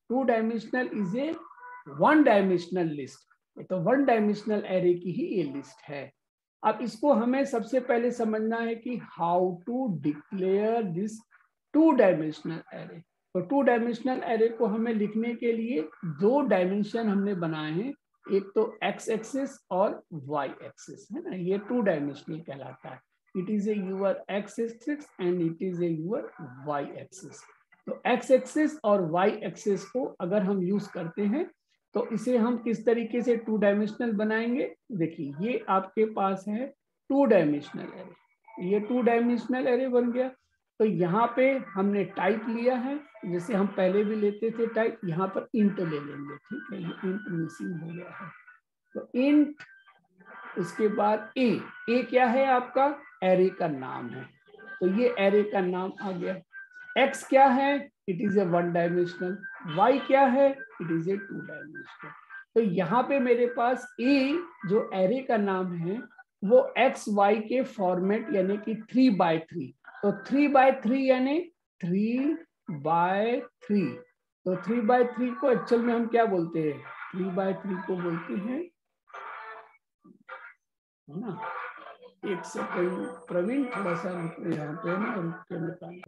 two dimensional is a one dimensional list, तो one dimensional array की ही ये लिस्ट है। अब इसको हमें सबसे पहले समझना है कि how to declare this two dimensional array. तो टू डायमेंशनल एरे को हमें लिखने के लिए दो डायमेंशन हमने बनाए हैं, एक तो एक्स एक्सिस और वाई एक्सिस है ना, ये टू डायमेंशनल कहलाता है। It is a your X axis and it is a your Y axis. तो एक्स एक्सिस और वाई एक्सिस को अगर हम यूज करते हैं तो इसे हम किस तरीके से टू डायमेंशनल बनाएंगे। देखिए ये आपके पास है टू डायमेंशनल एरे, ये टू डायमेंशनल एरे बन गया। तो यहाँ पे हमने टाइप लिया है, जैसे हम पहले भी लेते थे टाइप, यहाँ पर इंट ले लेंगे, ठीक है, ये इंट मिसिंग हो गया है। तो इंट, उसके बाद ए, ए क्या है आपका, एरे का नाम है, तो ये एरे का नाम आ गया। एक्स क्या है, it is a one dimensional, Y क्या है, it is a two dimensional. तो यहाँ पे मेरे पास ए जो एरे का नाम है वो एक्स वाई के फॉर्मेट यानी कि थ्री बाय थ्री, तो थ्री बाय थ्री यानी थ्री बाय थ्री। तो थ्री बाय थ्री को एक्चुअल में हम क्या बोलते हैं, थ्री बाय थ्री को बोलते हैं ना, एक सेकंड प्रवीण थोड़ा सा यहाँ पे ना।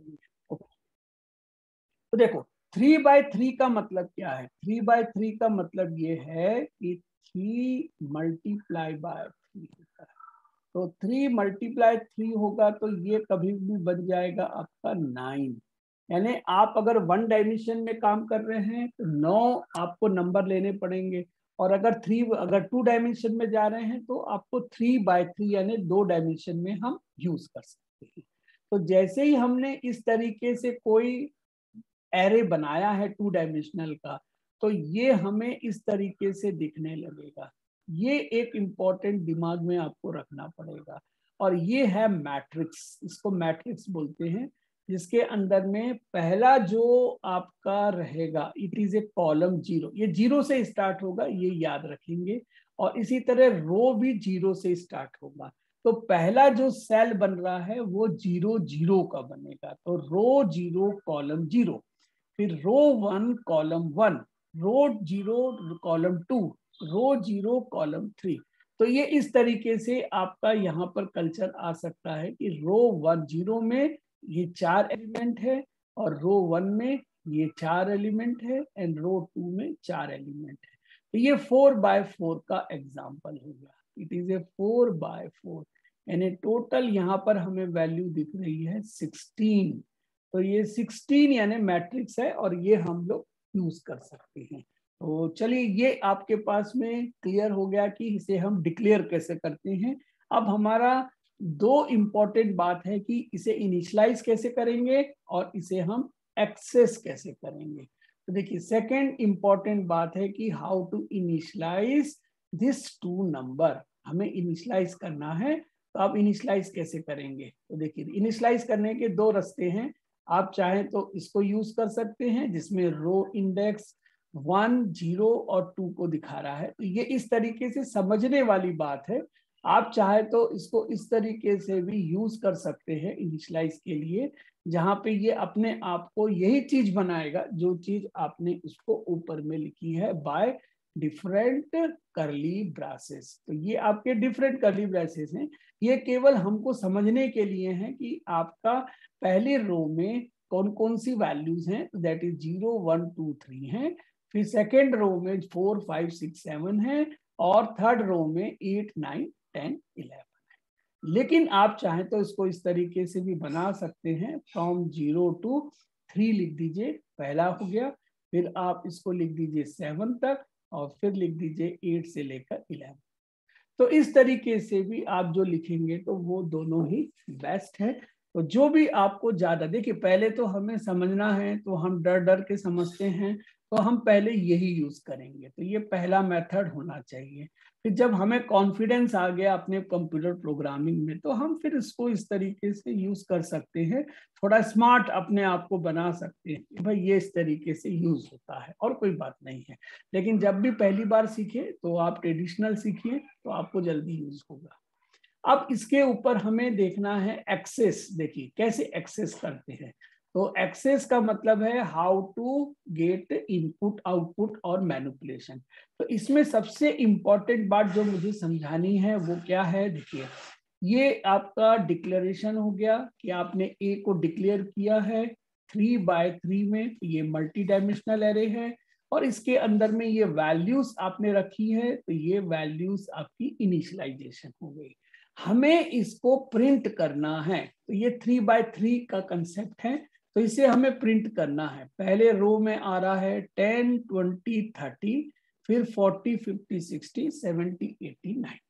तो देखो थ्री बाय थ्री का मतलब क्या है, थ्री बाय थ्री का मतलब ये है कि थ्री मल्टीप्लाई बाय थ्री होता है। तो थ्री मल्टीप्लाई थ्री होगा तो ये कभी भी बन जाएगा आपका नाइन। यानी आप अगर वन डायमेंशन में काम कर रहे हैं तो नौ आपको नंबर लेने पड़ेंगे, और अगर थ्री अगर टू डायमेंशन में जा रहे हैं तो आपको थ्री बाय थ्री यानी दो डायमेंशन में हम यूज कर सकते हैं। तो जैसे ही हमने इस तरीके से कोई एरे बनाया है टू डायमेंशनल का, तो ये हमें इस तरीके से दिखने लगेगा। ये एक इम्पॉर्टेंट दिमाग में आपको रखना पड़ेगा। और ये है मैट्रिक्स, इसको मैट्रिक्स बोलते हैं, जिसके अंदर में पहला जो आपका रहेगा it is a column zero, ये जीरो से स्टार्ट होगा, ये याद रखेंगे। और इसी तरह रो भी जीरो से स्टार्ट होगा। तो पहला जो सेल बन रहा है वो जीरो जीरो का बनेगा, तो रो जीरो कॉलम जीरो, फिर row one column one, row zero column two, row zero column three. तो ये इस तरीके से आपका यहाँ पर कल्चर आ सकता है कि रो वन जीरो में ये चार एलिमेंट है, और रो वन में ये चार एलिमेंट है, एंड रो टू में चार एलिमेंट है। तो ये फोर बाय फोर का एग्जाम्पल हो गया, it is a four by four, यानी टोटल यहाँ पर हमें वैल्यू दिख रही है सिक्सटीन। तो ये सिक्सटीन यानी मैट्रिक्स है, और ये हम लोग यूज कर सकते हैं। तो चलिए ये आपके पास में क्लियर हो गया कि इसे हम डिक्लेयर कैसे करते हैं। अब हमारा दो इंपॉर्टेंट बात है कि इसे इनिशियलाइज कैसे करेंगे और इसे हम एक्सेस कैसे करेंगे। तो देखिए सेकंड इंपॉर्टेंट बात है कि how to initialise this two number, हमें इनिशियलाइज करना है। तो आप इनिशियलाइज कैसे करेंगे, तो देखिए इनिशियलाइज करने के दो रास्ते हैं। आप चाहें तो इसको यूज कर सकते हैं जिसमें रो इंडेक्स वन जीरो और टू को दिखा रहा है, तो ये इस तरीके से समझने वाली बात है। आप चाहे तो इसको इस तरीके से भी यूज कर सकते हैं इनिशियलाइज के लिए, जहां पे ये अपने आप को यही चीज बनाएगा जो चीज आपने उसको ऊपर में लिखी है, बाय डिफरेंट करली ब्रेसेस। तो ये आपके डिफरेंट करली ब्रेसेस हैं, ये केवल हमको समझने के लिए हैं कि आपका पहले रो में कौन कौन सी वैल्यूज हैं, that is zero one two three हैं, फिर सेकेंड रो में फोर फाइव सिक्स सेवन है, और थर्ड रो में एट नाइन टेन इलेवन है। लेकिन आप चाहें तो इसको इस तरीके से भी बना सकते हैं, फ्रॉम जीरो टू थ्री लिख दीजिए, पहला हो गया, फिर आप इसको लिख दीजिए सेवन तक, और फिर लिख दीजिए एट से लेकर इलेवन। तो इस तरीके से भी आप जो लिखेंगे तो वो दोनों ही बेस्ट है। तो जो भी आपको ज्यादा, देखिए पहले तो हमें समझना है, तो हम डर डर के समझते हैं, तो हम पहले यही यूज करेंगे। तो ये पहला मेथड होना चाहिए। फिर जब हमें कॉन्फिडेंस आ गया अपने कंप्यूटर प्रोग्रामिंग में, तो हम फिर इसको इस तरीके से यूज कर सकते हैं, थोड़ा स्मार्ट अपने आप को बना सकते हैं कि भाई ये इस तरीके से यूज होता है, और कोई बात नहीं है। लेकिन जब भी पहली बार सीखे तो आप ट्रेडिशनल सीखिए, तो आपको जल्दी यूज होगा। अब इसके ऊपर हमें देखना है एक्सेस। देखिए कैसे एक्सेस करते हैं। तो एक्सेस का मतलब है how to get input output और मैनिपुलेशन। तो इसमें सबसे इंपॉर्टेंट बात जो मुझे समझानी है वो क्या है, देखिए ये आपका डिक्लेरेशन हो गया कि आपने ए को डिक्लेयर किया है थ्री बाय थ्री में, ये मल्टी डायमेंशनल एरे है और इसके अंदर में ये वैल्यूज आपने रखी है, तो ये वैल्यूज आपकी इनिशियलाइजेशन हो गई। हमें इसको प्रिंट करना है, तो ये थ्री बाय थ्री का कंसेप्ट है, तो इसे हमें प्रिंट करना है। पहले रो में आ रहा है टेन ट्वेंटी थर्टी, फिर forty fifty sixty seventy eighty ninety.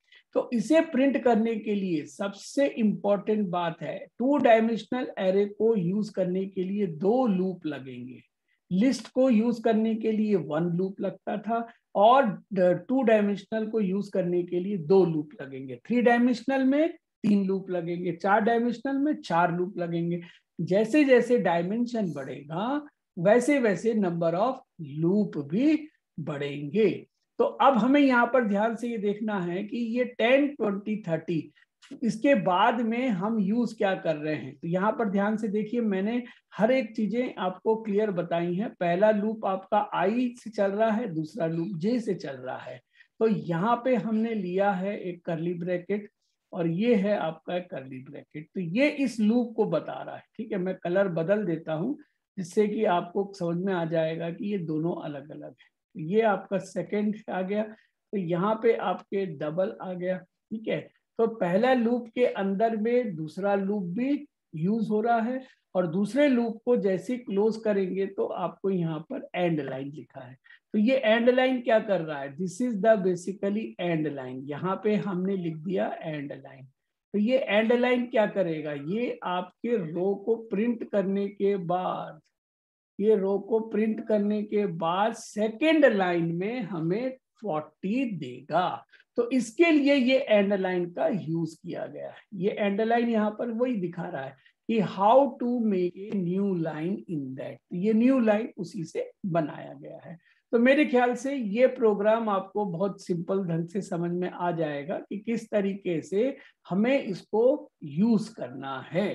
तो इसे प्रिंट करने के लिए सबसे इंपॉर्टेंट बात है, टू डायमेंशनल एरे को यूज करने के लिए दो लूप लगेंगे। लिस्ट को यूज करने के लिए वन लूप लगता था और टू डायमेंशनल को यूज करने के लिए दो लूप लगेंगे। थ्री डायमेंशनल में तीन लूप लगेंगे, चार डायमेंशनल में चार लूप लगेंगे। जैसे जैसे डायमेंशन बढ़ेगा वैसे वैसे नंबर ऑफ लूप भी बढ़ेंगे। तो अब हमें यहाँ पर ध्यान से ये देखना है कि ये टेन ट्वेंटी थर्टी इसके बाद में हम यूज क्या कर रहे हैं। तो यहाँ पर ध्यान से देखिए, मैंने हर एक चीजें आपको क्लियर बताई हैं। पहला लूप आपका आई से चल रहा है, दूसरा लूप जे से चल रहा है। तो यहाँ पे हमने लिया है एक करली ब्रैकेट और ये है आपका करली ब्रैकेट, तो ये इस लूप को बता रहा है। ठीक है, मैं कलर बदल देता हूँ जिससे कि आपको समझ में आ जाएगा कि ये दोनों अलग अलग है। ये आपका सेकंड आ गया, तो यहाँ पे आपके डबल आ गया। ठीक है, तो पहला लूप के अंदर में दूसरा लूप भी यूज हो रहा है और दूसरे लूप को जैसे क्लोज करेंगे तो आपको यहाँ पर एंड लाइन लिखा है। तो ये एंड लाइन क्या कर रहा है, this is the basically end line. यहाँ पे हमने लिख दिया एंड लाइन। तो ये एंड लाइन क्या करेगा, ये आपके रो को प्रिंट करने के बाद ये रो को प्रिंट करने के बाद सेकेंड लाइन में हमें फोर्टी देगा। तो इसके लिए ये एंड लाइन का यूज किया गया है। ये एंड लाइन यहाँ पर वही दिखा रहा है कि how to make a new line in that. ये न्यू लाइन उसी से बनाया गया है। तो मेरे ख्याल से ये प्रोग्राम आपको बहुत सिंपल ढंग से समझ में आ जाएगा कि किस तरीके से हमें इसको यूज करना है।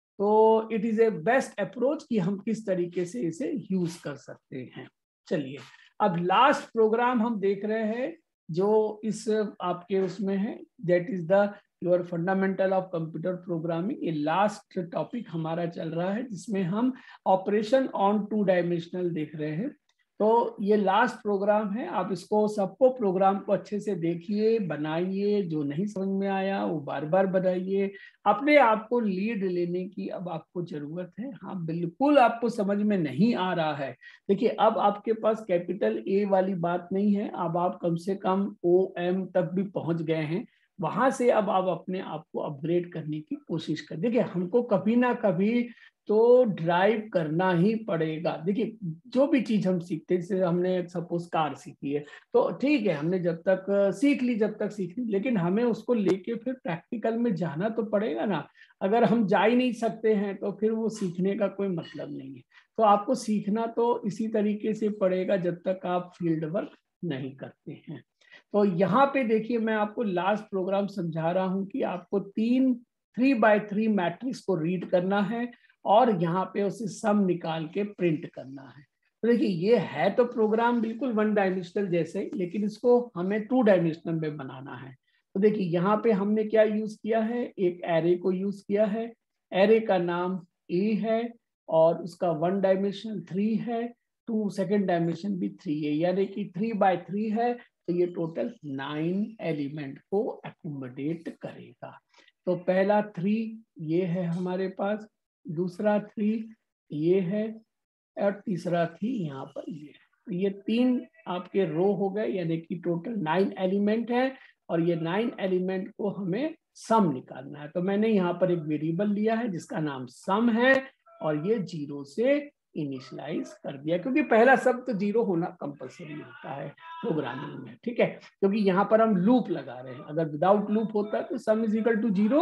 तो it is a best approach कि हम किस तरीके से इसे यूज कर सकते हैं। चलिए, अब लास्ट प्रोग्राम हम देख रहे हैं जो इस आपके उसमें है, that is the your fundamental of computer programming. ये लास्ट टॉपिक हमारा चल रहा है जिसमें हम ऑपरेशन ऑन टू डायमेंशनल देख रहे हैं। तो ये लास्ट प्रोग्राम है, आप इसको सबको प्रोग्राम को अच्छे से देखिए, बनाइए, जो नहीं समझ में आया वो बार बार बनाइए। अपने आप को लीड लेने की अब आपको जरूरत है। हाँ, बिल्कुल आपको समझ में नहीं आ रहा है, देखिए अब आपके पास कैपिटल ए वाली बात नहीं है, अब आप कम से कम ओ एम तक भी पहुंच गए हैं। वहां से अब आप अपने आप को अपग्रेड करने की कोशिश कर। देखिए हमको कभी ना कभी तो ड्राइव करना ही पड़ेगा। देखिए जो भी चीज हम सीखते हैं, जैसे हमने सपोज कार सीखी है तो ठीक है, हमने जब तक सीख ली जब तक सीख ली, लेकिन हमें उसको लेके फिर प्रैक्टिकल में जाना तो पड़ेगा ना। अगर हम जा ही नहीं सकते हैं तो फिर वो सीखने का कोई मतलब नहीं है। तो आपको सीखना तो इसी तरीके से पड़ेगा जब तक आप फील्ड वर्क नहीं करते हैं। तो यहाँ पे देखिए, मैं आपको लास्ट प्रोग्राम समझा रहा हूँ कि आपको तीन थ्री बाय थ्री मैट्रिक्स को रीड करना है और यहाँ पे उसे सम निकाल के प्रिंट करना है। तो देखिए ये है तो प्रोग्राम बिल्कुल वन डायमेंशनल जैसे ही, लेकिन इसको हमें टू डायमेंशनल में बनाना है। तो देखिए यहाँ पे हमने क्या यूज किया है, एक एरे को यूज किया है। एरे का नाम ए है और उसका वन डायमेंशन थ्री है, टू सेकेंड डायमेंशन भी थ्री है, यानी कि थ्री बाय थ्री है। तो ये टोटल नाइन एलिमेंट को एकोमोडेट करेगा। तो पहला थ्री ये है हमारे पास, दूसरा थ्री ये है और तीसरा थ्री यहाँ पर ये है। तो ये तीन आपके रो हो गए, यानी कि टोटल नाइन एलिमेंट है और ये नाइन एलिमेंट को हमें सम निकालना है। तो मैंने यहाँ पर एक वेरिएबल लिया है जिसका नाम सम है और ये जीरो से इनिशियलाइज कर दिया, क्योंकि पहला शब्द तो जीरो होना कंपलसरी होता है प्रोग्रामिंग में। ठीक है, क्योंकि यहाँ पर हम लूप लगा रहे हैं, अगर विदाउट लूप होता तो sum is equal to zero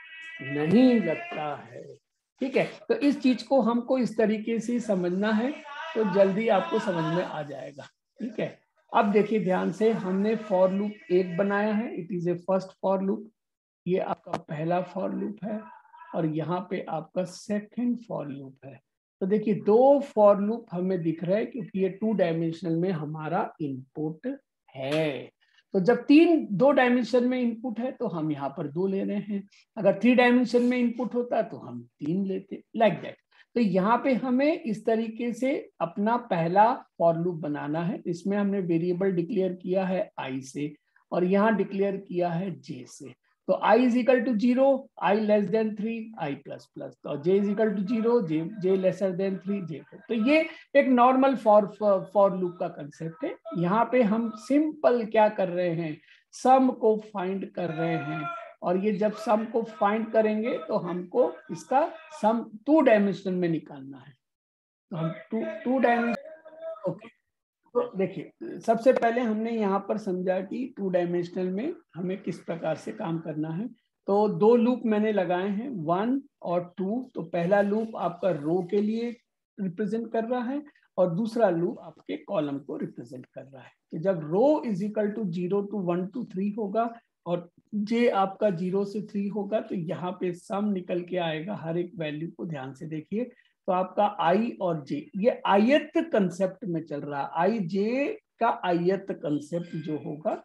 नहीं लगता है। ठीक है, तो इस चीज को हमको इस तरीके से समझना है तो जल्दी आपको समझ में आ जाएगा। ठीक है, अब देखिए ध्यान से, हमने फॉर लूप एक बनाया है, it is a first for loop. ये आपका पहला फॉर लूप है और यहाँ पे आपका सेकंड फॉर लूप है। तो देखिए दो फॉर लूप हमें दिख रहा है क्योंकि ये टू डायमेंशनल में हमारा इनपुट है। तो जब तीन दो डायमेंशन में इनपुट है तो हम यहाँ पर दो ले रहे हैं, अगर थ्री डायमेंशन में इनपुट होता तो हम तीन लेते, लाइक दैट। तो यहाँ पे हमें इस तरीके से अपना पहला फॉर लूप बनाना है। इसमें हमने वेरिएबल डिक्लेयर किया है आई से और यहाँ डिक्लेयर किया है जे से। तो i is equal to zero, I less than three, I plus plus, तो j is equal to zero, j j lesser than three, j। तो ये एक नॉर्मल फॉर फॉर लूप का कंसेप्ट है। यहाँ पे हम सिंपल क्या कर रहे हैं, सम को फाइंड कर रहे हैं, और ये जब सम को फाइंड करेंगे तो हमको इसका सम टू डायमेंशन में निकालना है। तो हम टू टू डायमेंशन ओके। तो देखिए सबसे पहले हमने यहाँ पर समझा कि टू डायमेंशनल में हमें किस प्रकार से काम करना है। तो दो लूप मैंने लगाए हैं, वन और टू। तो पहला लूप आपका रो के लिए रिप्रेजेंट कर रहा है और दूसरा लूप आपके कॉलम को रिप्रेजेंट कर रहा है। तो जब row is equal to zero to one two three होगा और जे आपका जीरो से थ्री होगा, तो यहाँ पे सम निकल के आएगा। हर एक वैल्यू को ध्यान से देखिए, तो आपका आई और जे ये आयत कंसेप्ट में चल रहा है। आई जे का आयत कंसेप्ट जो होगा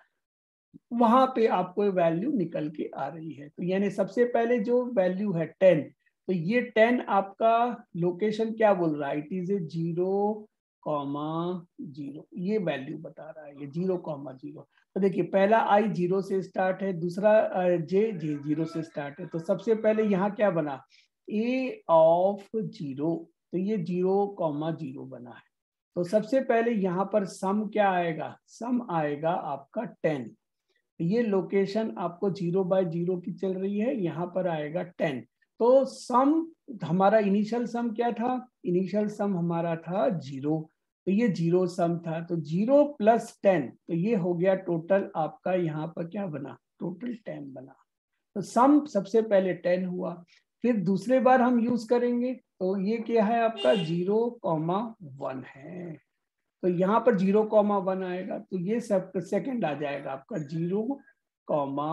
वहां पे आपको वैल्यू निकल के आ रही है। तो यानी सबसे पहले जो वैल्यू है टेन, तो ये टेन आपका लोकेशन क्या बोल रहा है, it is a zero comma zero, ये वैल्यू बता रहा है, ये जीरो कॉमा जीरो। तो देखिए पहला आई जीरो से स्टार्ट है, दूसरा जे जे जीरो से स्टार्ट है। तो सबसे पहले यहाँ क्या बना, ए ऑफ जीरो, तो ये जीरो कॉमा जीरो बना है। तो सबसे पहले यहाँ पर सम क्या आएगा, सम आएगा आपका टेन। ये लोकेशन आपको जीरो बाय जीरो की चल रही है, यहाँ पर आएगा टेन। तो सम हमारा इनिशियल सम क्या था, इनिशियल सम हमारा था जीरो, तो ये जीरो सम था। तो जीरो प्लस टेन, तो ये हो गया टोटल आपका यहाँ पर क्या बना, टोटल टेन बना। तो सम सबसे पहले टेन हुआ, फिर दूसरे बार हम यूज करेंगे तो ये क्या है आपका जीरो कॉमा वन है। तो यहाँ पर जीरो कॉमा वन आएगा, तो ये सब सेकंड आ जाएगा आपका जीरो कॉमा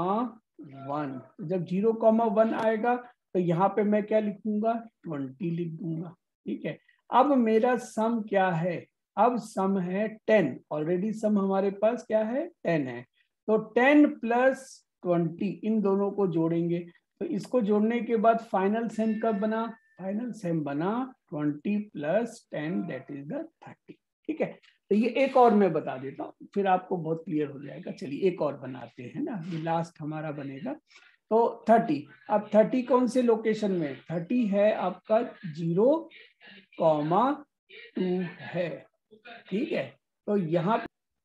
वन। जब जीरो कॉमा वन आएगा तो यहाँ पे मैं क्या लिखूंगा, ट्वेंटी लिख दूंगा। ठीक है, अब मेरा सम क्या है, अब सम है टेन, ऑलरेडी सम हमारे पास क्या है, टेन है। तो टेन प्लस ट्वेंटी, इन दोनों को जोड़ेंगे। तो इसको जोड़ने के बाद फाइनल सम कब बना, फाइनल सम बना twenty plus ten, that is the thirty. ठीक है, तो ये एक और मैं बता देता हूँ, फिर आपको बहुत क्लियर हो जाएगा। चलिए एक और बनाते हैं ना, ये लास्ट हमारा बनेगा। तो थर्टी, अब थर्टी कौन से लोकेशन में, थर्टी है आपका जीरो कॉमा टू है। ठीक है, तो यहाँ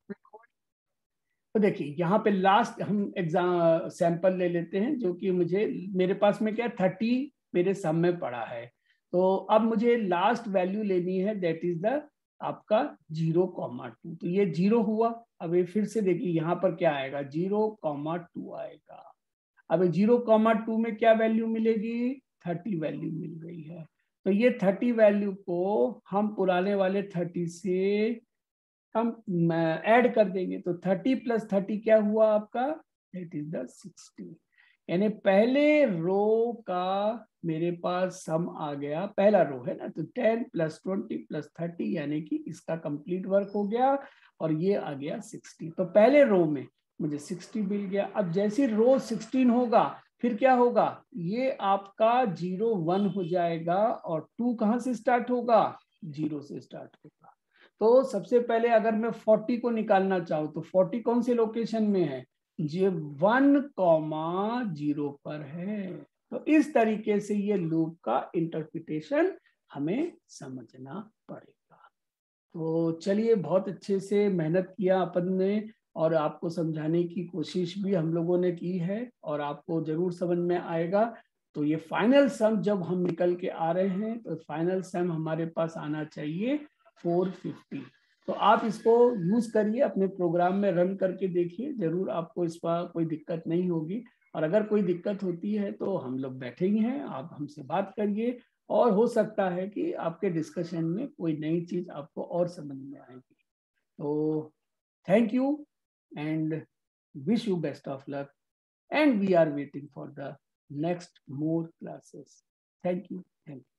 तो देखिए यहाँ पे लास्ट हम एग्जाम सैंपल ले लेते हैं, जो कि मुझे मेरे पास में क्या थर्टी मेरे सम में पड़ा है। तो अब मुझे लास्ट वैल्यू लेनी है, दैट इज द आपका जीरो कॉमा टू। तो ये जीरो हुआ, अब ये फिर से देखिए यहाँ पर क्या आएगा, जीरो कॉमा टू आएगा। अब जीरो कॉमा टू में क्या वैल्यू मिलेगी, थर्टी वैल्यू मिल रही है। तो ये थर्टी वैल्यू को हम पुराने वाले थर्टी से हम ऐड कर देंगे। तो थर्टी प्लस थर्टी क्या हुआ आपका, दैट इज द सिक्सटी। यानी पहले रो का मेरे पास सम आ गया, पहला रो है ना, तो ten plus twenty plus thirty, यानी कि इसका कंप्लीट वर्क हो गया और ये आ गया सिक्सटी। तो पहले रो में मुझे सिक्सटी मिल गया। अब जैसे रो सिक्सटीन होगा फिर क्या होगा, ये आपका जीरो वन हो जाएगा और टू कहाँ से स्टार्ट होगा, जीरो से स्टार्ट होगा। तो सबसे पहले अगर मैं फोर्टी को निकालना चाहूँ तो फोर्टी कौन से लोकेशन में है, ये वन कॉमा जीरो पर है। तो इस तरीके से ये लूप का इंटरप्रिटेशन हमें समझना पड़ेगा। तो चलिए, बहुत अच्छे से मेहनत किया अपन ने और आपको समझाने की कोशिश भी हम लोगों ने की है और आपको जरूर समझ में आएगा। तो ये फाइनल सम जब हम निकल के आ रहे हैं तो फाइनल सम हमारे पास आना चाहिए फोर फिफ्टी। तो आप इसको यूज करिए, अपने प्रोग्राम में रन करके देखिए, जरूर आपको इस पर कोई दिक्कत नहीं होगी। और अगर कोई दिक्कत होती है तो हम लोग बैठे ही हैं, आप हमसे बात करिए और हो सकता है कि आपके डिस्कशन में कोई नई चीज आपको और समझ में आएगी। तो thank you and wish you best of luck, and we are waiting for the next more classes. Thank you. Thank you.